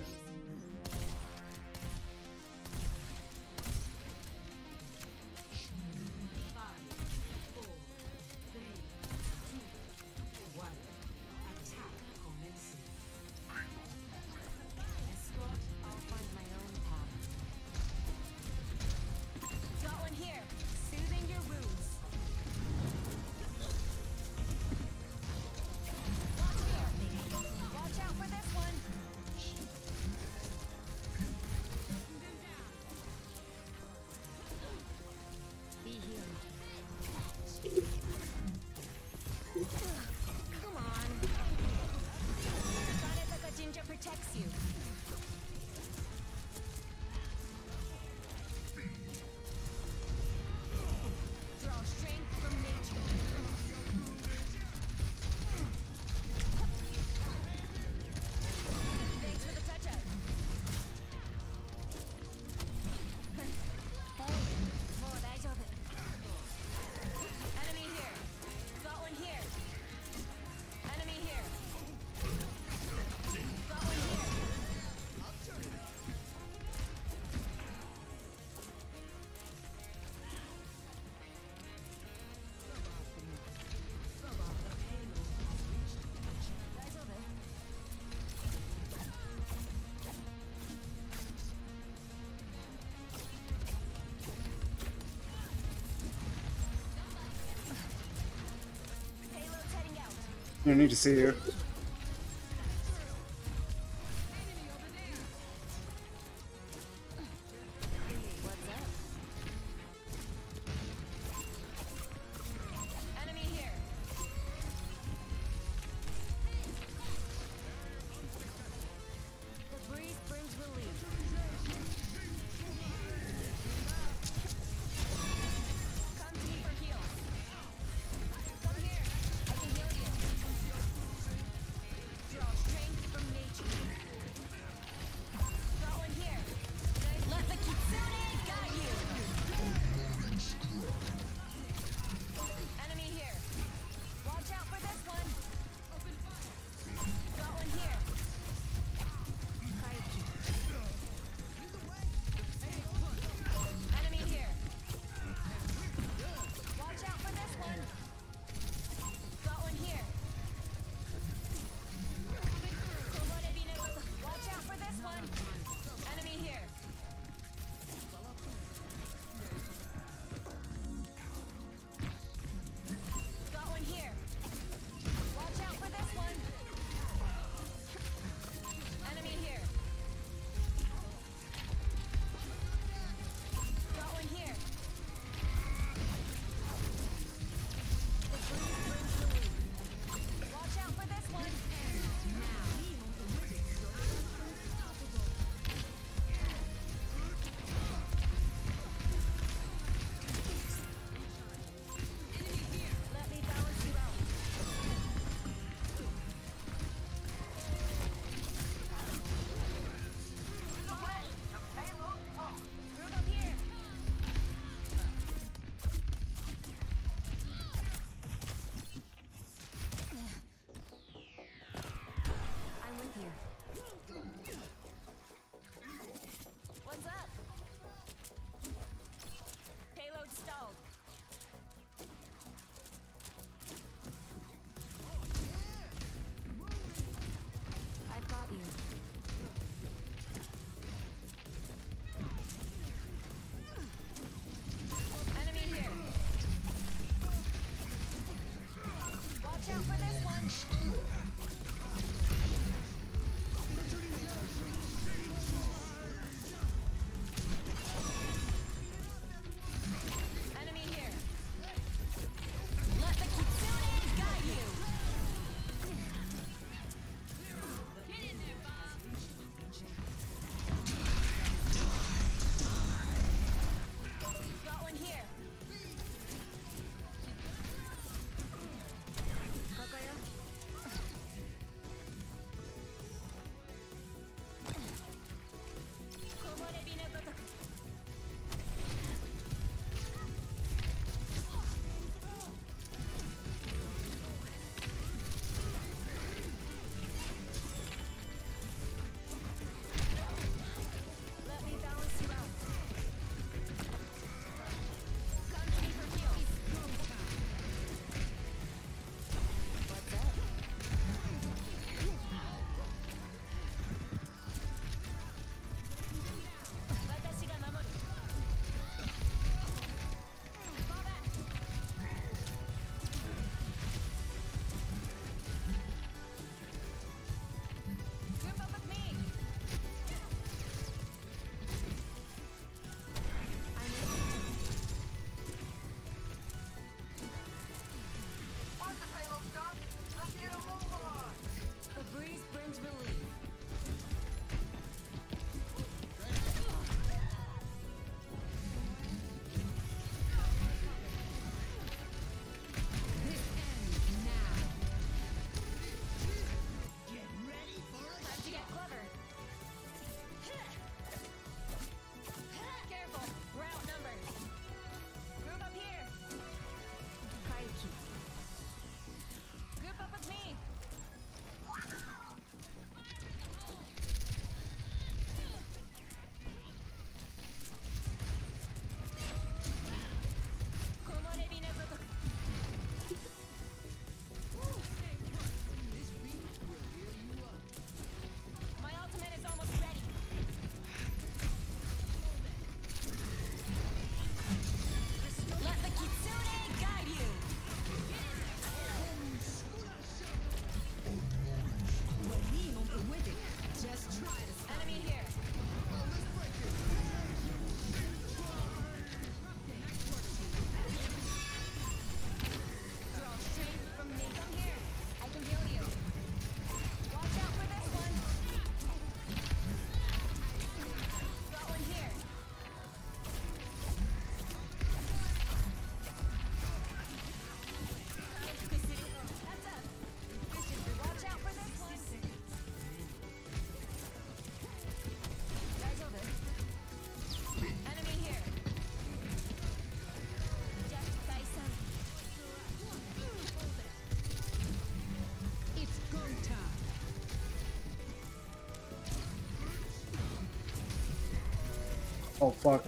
Speaker 6: Got one here. Soothing your wounds. Watch out for this one. Be healed. Come on. Got it like a ginger protects you. Draw strength from nature. Thanks for the touch-up. Hey, more daijoubu. Enemy here. Got one here. Enemy here. Got one here. Payload's heading out.
Speaker 1: I need to see you.
Speaker 6: Enemy here. The breeze brings relief. Come to me for heals. Come here. I can heal you.
Speaker 1: Oh fuck.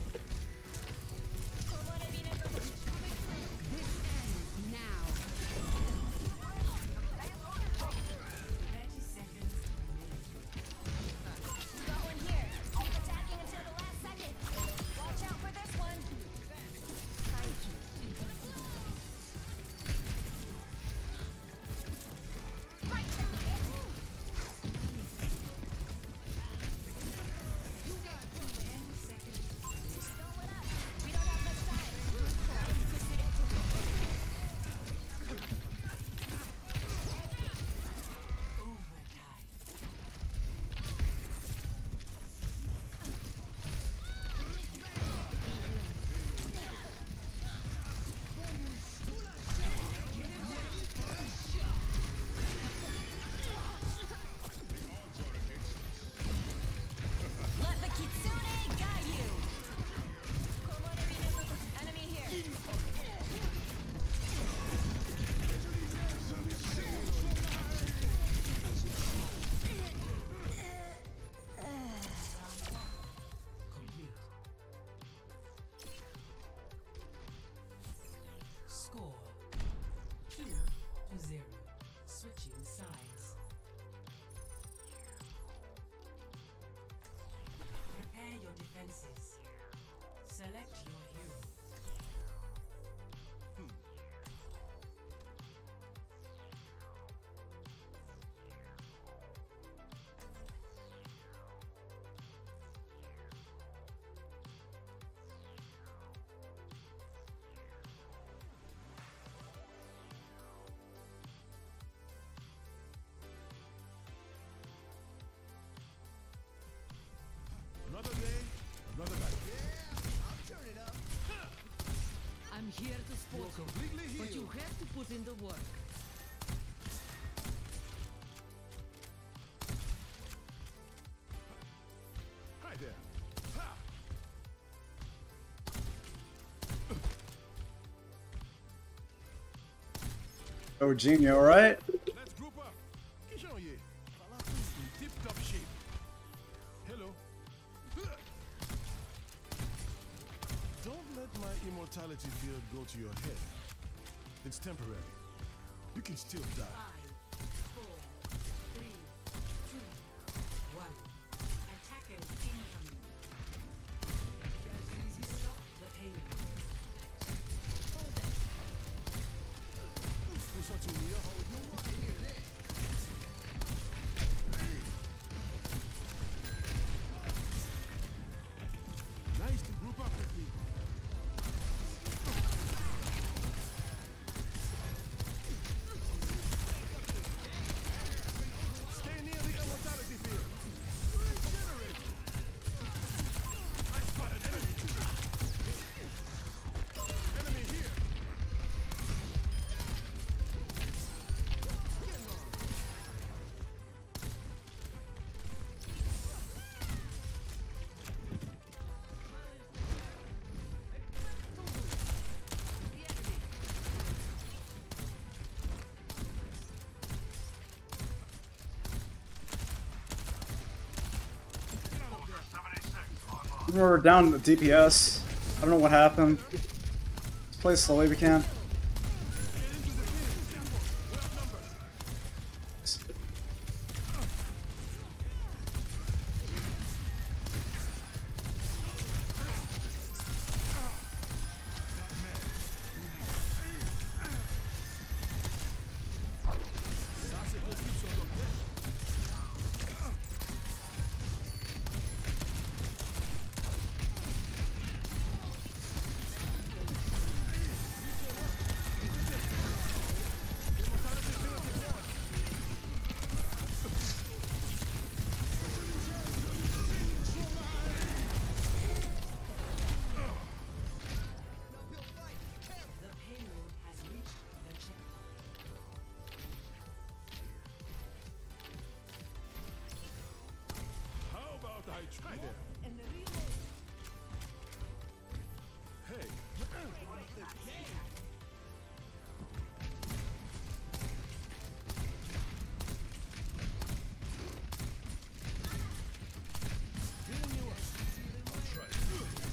Speaker 10: Score two to zero. Switching sides. Prepare your defenses. Select your hero.
Speaker 12: Another day, another night. Yeah, I'll turn it up.
Speaker 2: I'm here to support
Speaker 12: You're
Speaker 2: you,
Speaker 12: completely
Speaker 2: but you
Speaker 12: healed.
Speaker 2: have to put in the work.
Speaker 12: Hi there. Ha!
Speaker 1: Oh, Genie, alright?
Speaker 12: Let's group up. Kishoye. In tip-top shape. Hello. Don't let my immortality field go to your head. It's temporary. You can still die.
Speaker 10: Five, four, three, two, one. Attackers incoming. Stop the payload.
Speaker 12: Push on to me, how would you want to hear that? Nice to group up with me. Stay near the immortality field. Regenerate. I spot an enemy. Enemy here.
Speaker 1: We're down to D P S. I don't know what happened. Let's play as slowly we can.
Speaker 10: The payload has reached the checkpoint.
Speaker 12: How about I try there? Hey. Filling you up. I'll try.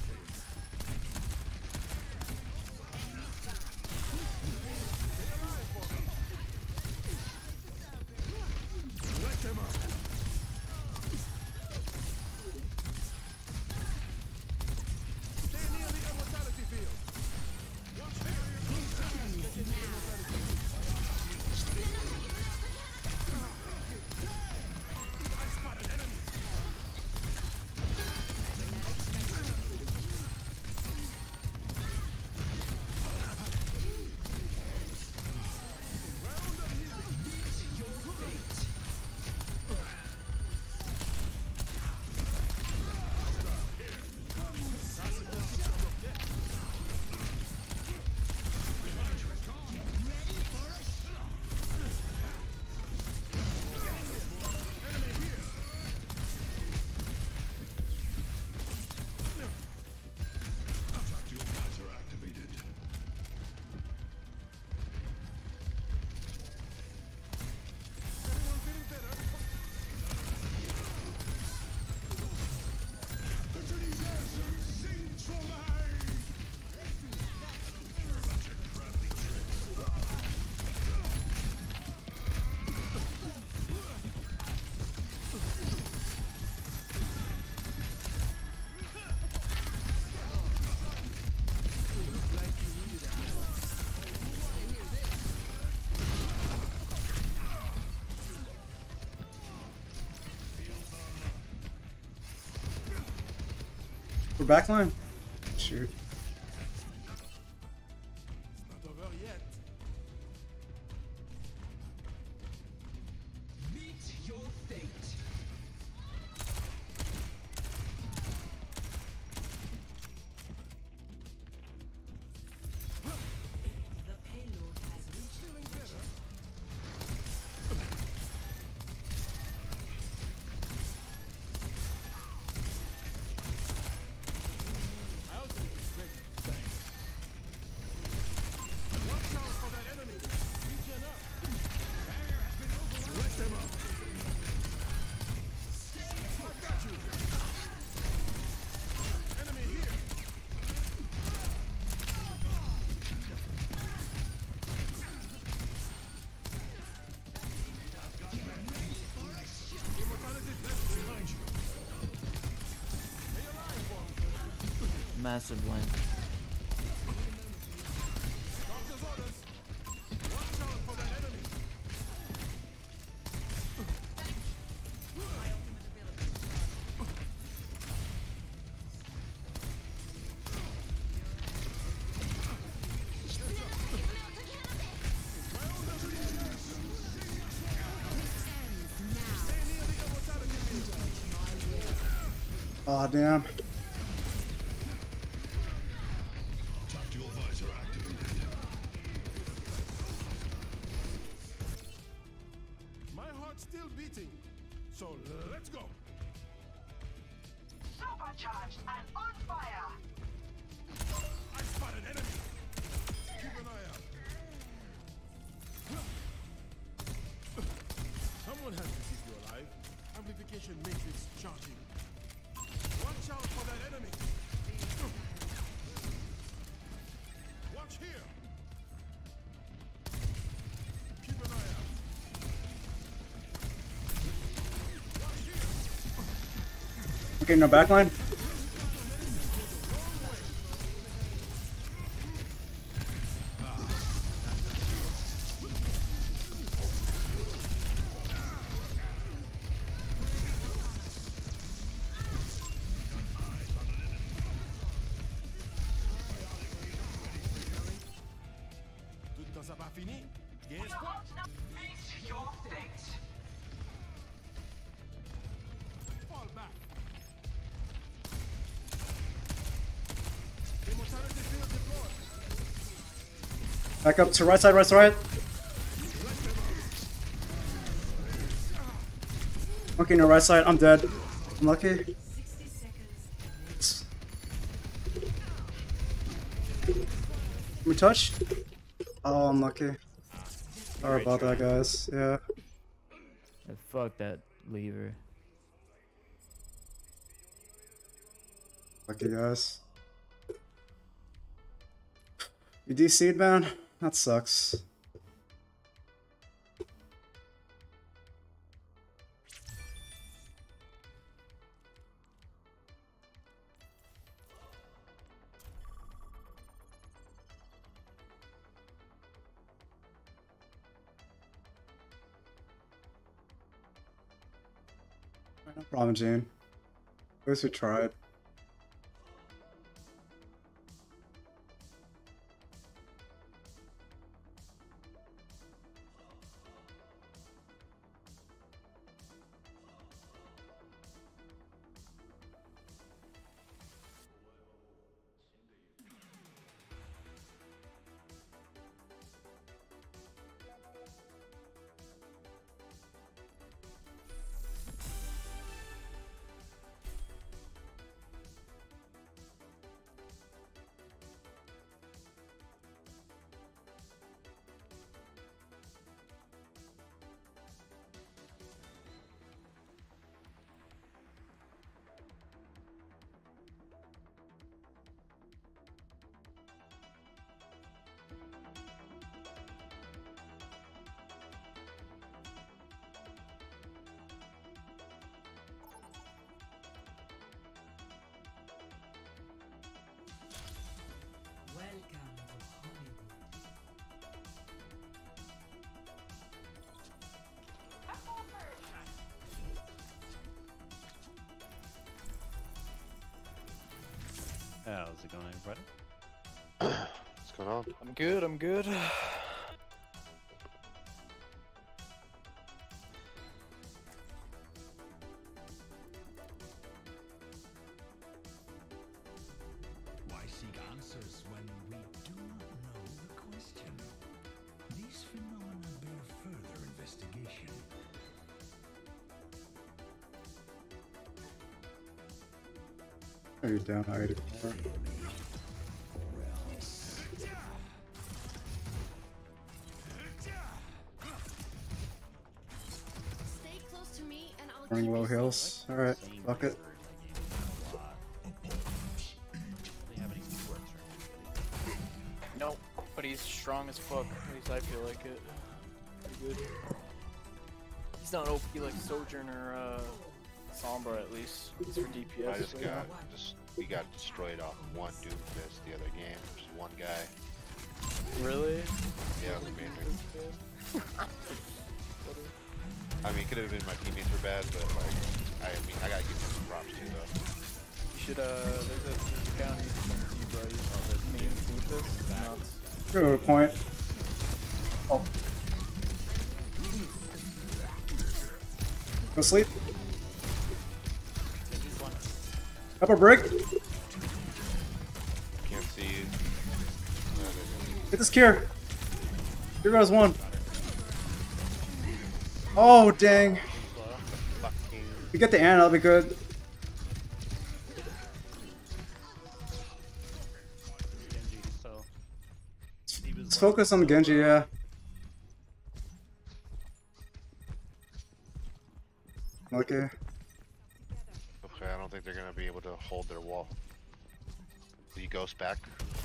Speaker 1: We're backline? Shoot.
Speaker 7: Not over yet. Meet your fate.
Speaker 10: The payload has reached
Speaker 7: Feeling better? I'll take it. Great. Thanks. Watch out for that enemy. Regen up. Barrier has been overrun. Lift them up. I got you. Enemy here. Immortality left behind you. Stay alive, one.
Speaker 14: Massive line.
Speaker 7: Doctor's orders. Watch out for that enemy.
Speaker 1: Aw, oh, damn.
Speaker 12: Tactical visor activated.
Speaker 7: My heart's still beating. So let's go.
Speaker 15: Supercharged and on fire!
Speaker 7: I spotted enemy. Keep an eye out. Someone has to keep you alive. Amplification matrix charging. Watch out for that enemy. Watch here. Keep an eye out. Watch here.
Speaker 1: Okay, no backline?
Speaker 7: Tout dans sa pas fini. Guess what?
Speaker 15: Meet your fate!
Speaker 7: Fall back. Immortality field deployed.
Speaker 1: Back up to right side, right side. Okay, no right side. I'm dead. Unlucky.
Speaker 10: sixty seconds.
Speaker 1: We touch? Oh, unlucky. Sorry about that, guys. Yeah.
Speaker 14: And fuck that lever.
Speaker 1: Lucky, guys. You D C'd, man? That sucks. No problem, Gene. At least we tried.
Speaker 16: How's it going, everybody?
Speaker 17: What's going on?
Speaker 18: I'm good, I'm good.
Speaker 12: Why seek answers when we do not know the question? These phenomena bear further investigation.
Speaker 1: Oh, you're down high eighty-four.
Speaker 13: Stay close to me and I'll
Speaker 1: Running
Speaker 13: keep
Speaker 1: low
Speaker 13: you
Speaker 1: hills. Alright, fuck it.
Speaker 18: Nope, but he's strong as fuck. At least I feel like it. Pretty good. He's not O P like Sojourner, uh, Sombra at least. He's for D P S.
Speaker 17: I just
Speaker 18: so
Speaker 17: got
Speaker 18: yeah.
Speaker 17: just we got destroyed off one Doomfist the other game. Just one guy.
Speaker 18: Really?
Speaker 17: Yeah, it was amazing. I mean, could have been my teammates were bad, but like, I mean, I gotta give him some props too, though.
Speaker 18: You should, uh, there's a, there's a county you can see, bro. You saw this main Doomfist. Nuts.
Speaker 1: Go to a point. Oh. Go sleep. Up a brick.
Speaker 17: Can't see you.
Speaker 1: Get this cure. Here goes one. Oh, dang. If you get the Ana, that'll be good. Let's focus on the Genji, yeah. Okay.
Speaker 17: Okay, I don't think they're gonna be able to hold their wall. Do you ghost back?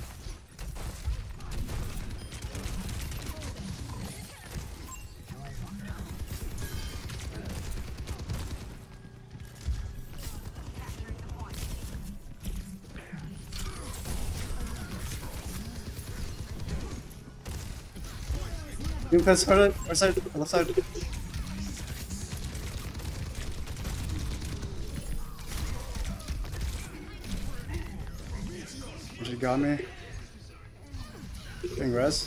Speaker 1: You can pass right, right side, left side. She got me. Getting res.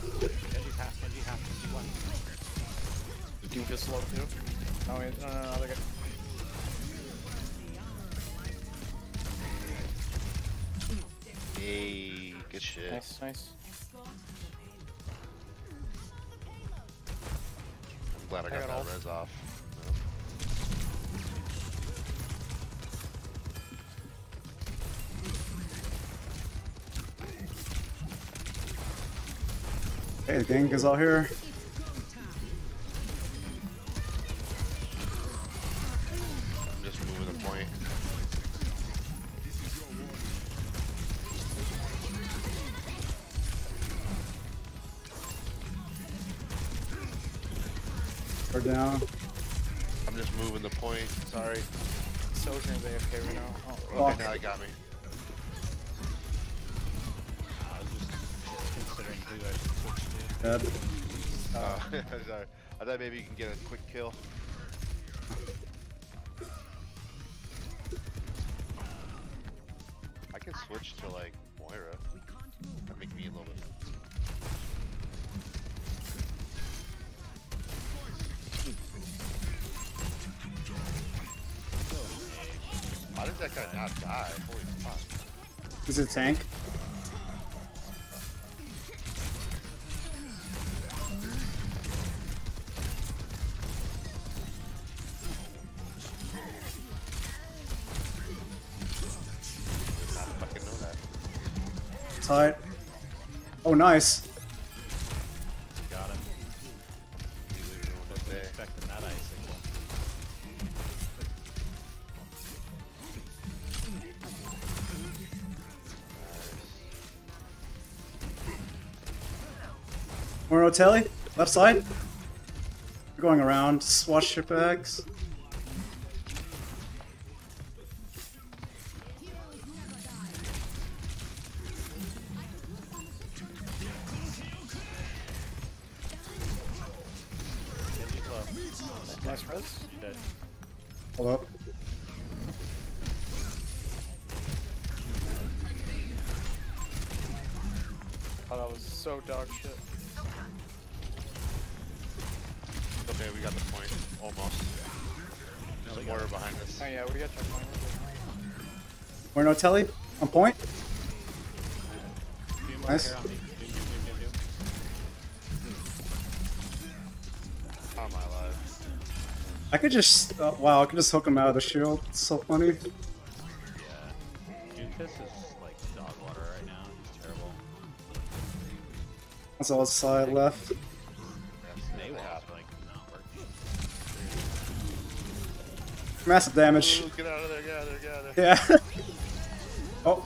Speaker 18: Doomfist slow too. Oh wait, no, no, no, other guy.
Speaker 17: Hey, good shit.
Speaker 18: Nice, nice.
Speaker 17: I'm glad I got,
Speaker 18: I got
Speaker 17: that
Speaker 18: all.
Speaker 17: res off.
Speaker 1: Hey, the gang is all here.
Speaker 17: I'm just moving the point.
Speaker 1: We're down.
Speaker 17: I'm just moving the point. Sorry.
Speaker 18: Sojourner's A F K right now. Oh,
Speaker 17: Okay, now they got me.
Speaker 16: I was just considering who I should switch to.
Speaker 1: Dead.
Speaker 17: Uh, sorry. I thought maybe you can get a quick kill. I can switch to like Moira. That make me a little bit. Why did that guy not die? Holy fuck.
Speaker 1: Is it a tank?
Speaker 17: Not fucking know that.
Speaker 1: Tight. Oh, nice.
Speaker 16: Got him.
Speaker 17: He was ruined his day.
Speaker 16: Expecting that icicle.
Speaker 1: More telly? Left side? We're going around. Just watch your bags.
Speaker 18: Nice res.
Speaker 16: Dead.
Speaker 1: Hold up.
Speaker 18: Oh, that was so dog shit.
Speaker 17: Okay, we got the point. Almost. There's a mortar behind us.
Speaker 18: Oh yeah, we got your point.
Speaker 1: We're no telly on point. Nice.
Speaker 17: Oh my life.
Speaker 1: I could just uh, wow, I could just hook him out of the shield. It's so funny.
Speaker 16: Yeah. Doomfist is like dog water right now. He's terrible.
Speaker 1: That's all side left.
Speaker 16: May was like not working.
Speaker 1: Massive damage.
Speaker 17: Ooh, get out of there, get out of there, get out of there.
Speaker 1: Yeah. Oh.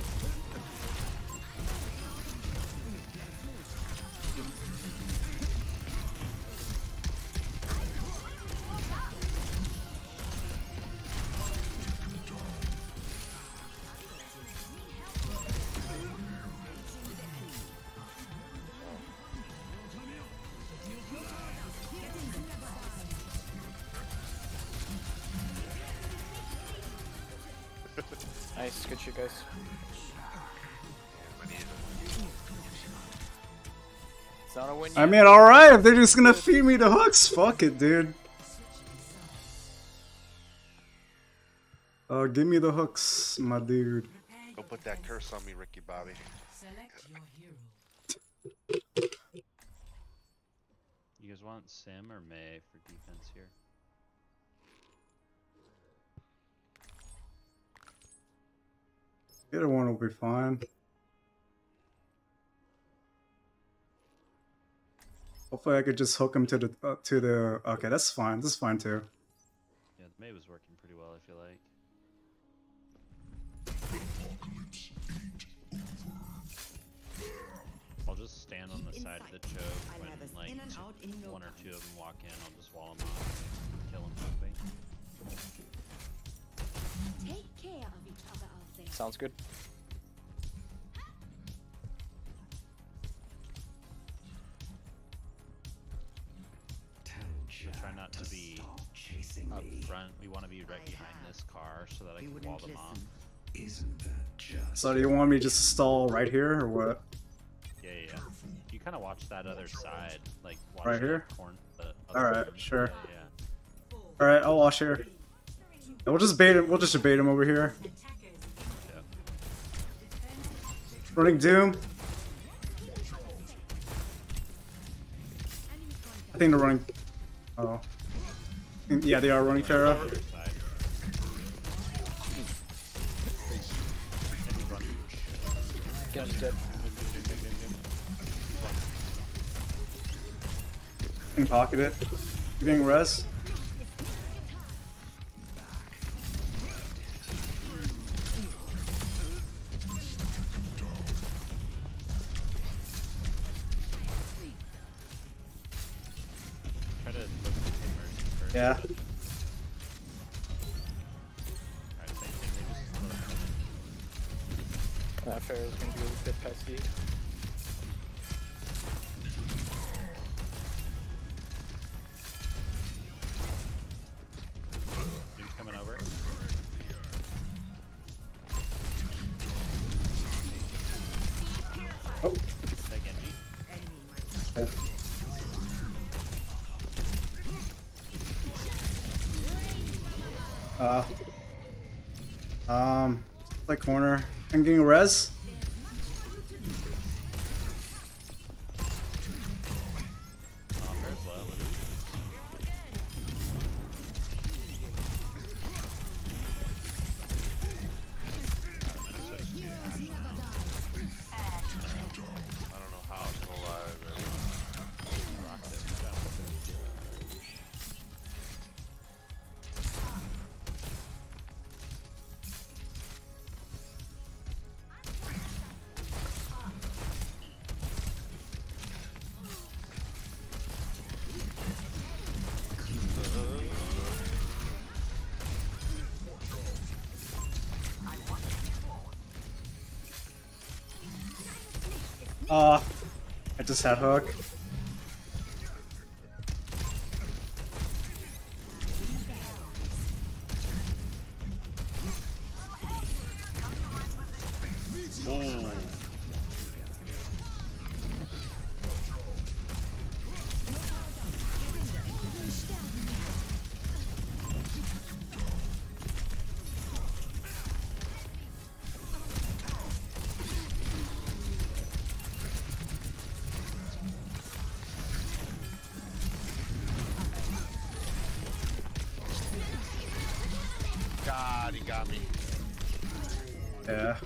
Speaker 18: Nice, good shit, guys. It's not a win yet.
Speaker 1: I mean, alright, if they're just gonna feed me the hooks, fuck it, dude. Uh, give me the hooks, my dude.
Speaker 17: Don't put that curse on me, Ricky Bobby.
Speaker 10: Select your hero.
Speaker 16: You guys want Sim or May for defense here?
Speaker 1: Either one will be fine. Hopefully I could just hook him to the uh, to the. Okay, that's fine. That's fine too.
Speaker 16: Yeah, May was working pretty well. I feel like. I'll just stand on the side of the choke when like two, one or two of them walk in. I'll just wall them off, and kill them quickly.
Speaker 6: Take care of each other out there.
Speaker 18: Sounds good.
Speaker 16: We try not to be up front. We want to be right behind this car so that I can wall them off.
Speaker 12: Isn't that just?
Speaker 1: So do you want me just to stall right here or what?
Speaker 16: Yeah, yeah. yeah. You kind of watch that other side, like watch
Speaker 1: Right here?
Speaker 16: Corn, the other
Speaker 1: All right,
Speaker 16: room.
Speaker 1: sure.
Speaker 16: Yeah, yeah.
Speaker 1: All right, I'll watch here. And we'll just bait him. We'll just bait him over here.
Speaker 16: Yeah.
Speaker 1: Running Doom. I think they're running. Oh. Yeah, they are running Terra.
Speaker 18: Get him dead.
Speaker 1: Can pocket it. You getting res?
Speaker 16: Try to look at the emergency first.
Speaker 1: Yeah.
Speaker 16: Alright, same thing. We just let them come in.
Speaker 18: That fair is gonna be a bit pesky.
Speaker 16: Dude's coming over.
Speaker 1: Oh.
Speaker 16: Take Genji.
Speaker 1: Okay. Uh. Um. Like corner. I'm getting a res.
Speaker 16: Oh, fair's low.
Speaker 17: I don't know how it's alive. Man.
Speaker 16: Rocked it. Got him.
Speaker 1: Uh, I just had hook.
Speaker 17: he got me.
Speaker 1: Yeah.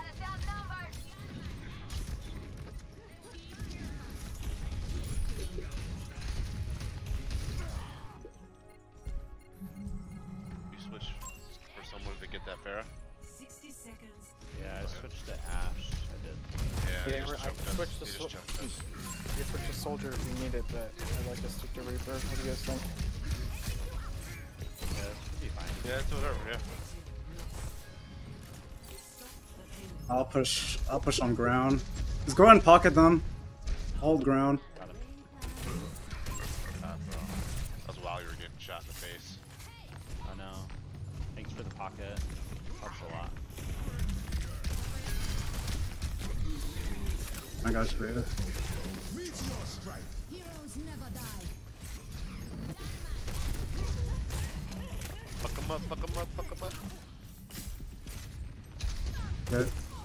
Speaker 17: You switch for someone to get that Pharah?
Speaker 10: sixty seconds.
Speaker 16: Yeah, I switched to Ash. I did.
Speaker 17: Yeah,
Speaker 18: Yeah,
Speaker 17: he just
Speaker 18: I
Speaker 17: choked us.
Speaker 18: switched to
Speaker 17: He
Speaker 18: sol-
Speaker 17: just choked us.
Speaker 18: You switch to soldier if you need it, but I like to stick to Reaper. What do you guys think?
Speaker 16: Yeah, that should be fine.
Speaker 17: Yeah, it's whatever, yeah.
Speaker 1: I'll push. I'll push on ground. Just go ahead and pocket them. Hold ground.
Speaker 16: Got him.
Speaker 17: God, bro. That was while you were getting shot in the face.
Speaker 16: I know. Thanks for the pocket. Helps a lot.
Speaker 1: My gosh, Rita.
Speaker 2: Heroes never die.
Speaker 17: Fuck him up, fuck him up, fuck him up.
Speaker 1: Good.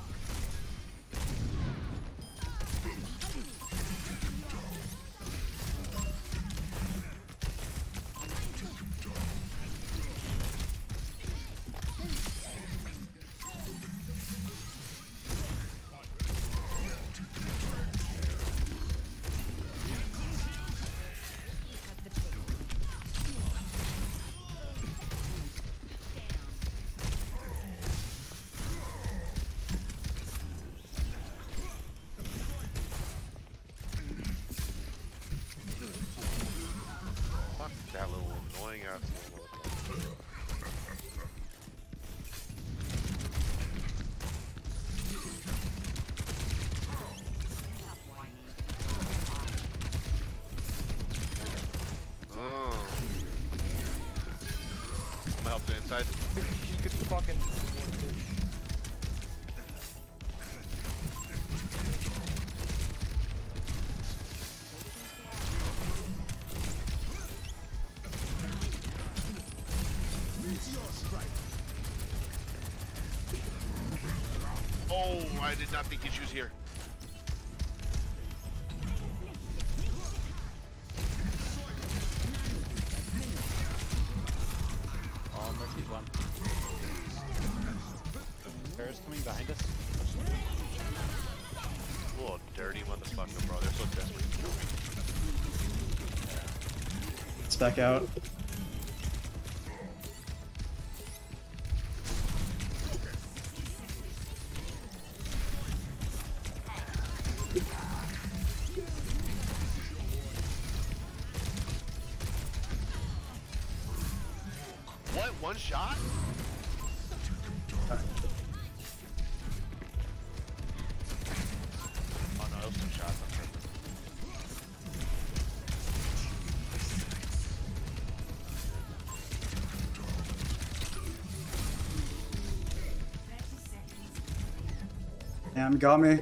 Speaker 17: Fuck that little annoying ass little. Oh. I'm gonna help the inside.
Speaker 18: You could fucking.
Speaker 17: Oh, I did not think he was here.
Speaker 16: Oh, Mercy's one. Pharah's coming behind us.
Speaker 17: Little dirty motherfucker, bro. They're so desperate to kill me.
Speaker 1: It's back out.
Speaker 17: What? One shot? Oh no, those two shots. I'm tripping.
Speaker 1: Damn, got me.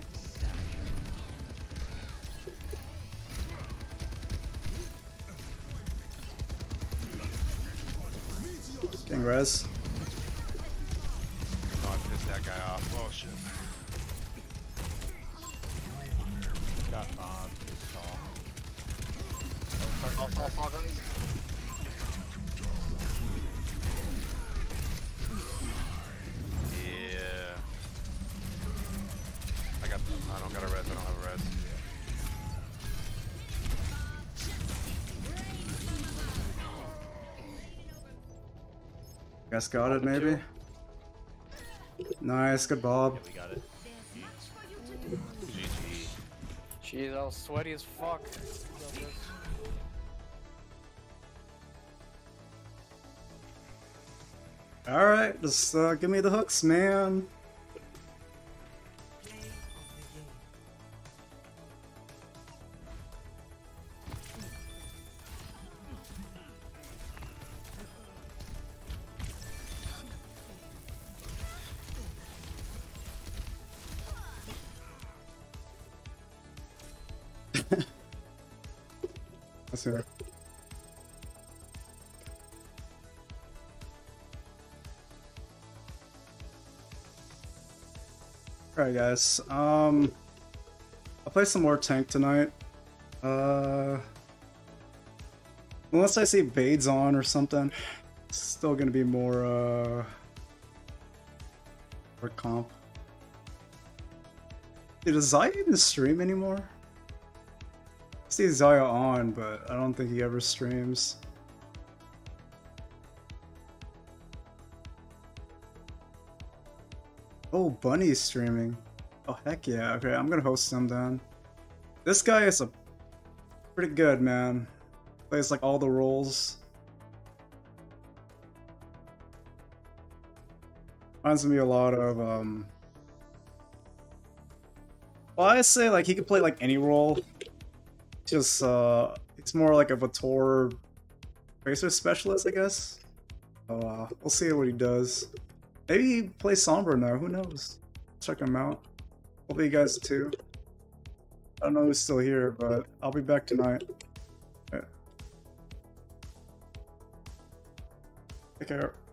Speaker 1: Getting res.
Speaker 17: Oh, I pissed that guy off. Oh shit.
Speaker 16: Got bombed. Good call.
Speaker 17: Oh, oh, oh, guys. Yeah. I got. I don't got a res. I don't have a res.
Speaker 1: Guess got it, maybe. Nice, good Bob.
Speaker 16: Yeah, we got it.
Speaker 17: G G.
Speaker 18: Jeez, I was sweaty as fuck.
Speaker 1: All right, just uh, give me the hooks, man. Let's see. Alright guys, um, I'll play some more tank tonight. Uh, unless I see Bades on or something, it's still gonna be more, uh, Or comp. Dude, does Zaya even stream anymore? I see Zaya on, but I don't think he ever streams. Oh, Bunny's streaming. Oh, heck yeah. Okay, I'm gonna host him then. This guy is a pretty good, man. Plays like all the roles. Reminds me a lot of, um... well, I say like he could play like any role. Just, uh... it's more like of a Tor Tracer specialist, I guess. So, uh, we'll see what he does. Maybe he plays Sombra now, who knows? Check him out. Hopefully you guys too. I don't know who's still here, but I'll be back tonight. Okay. Take care.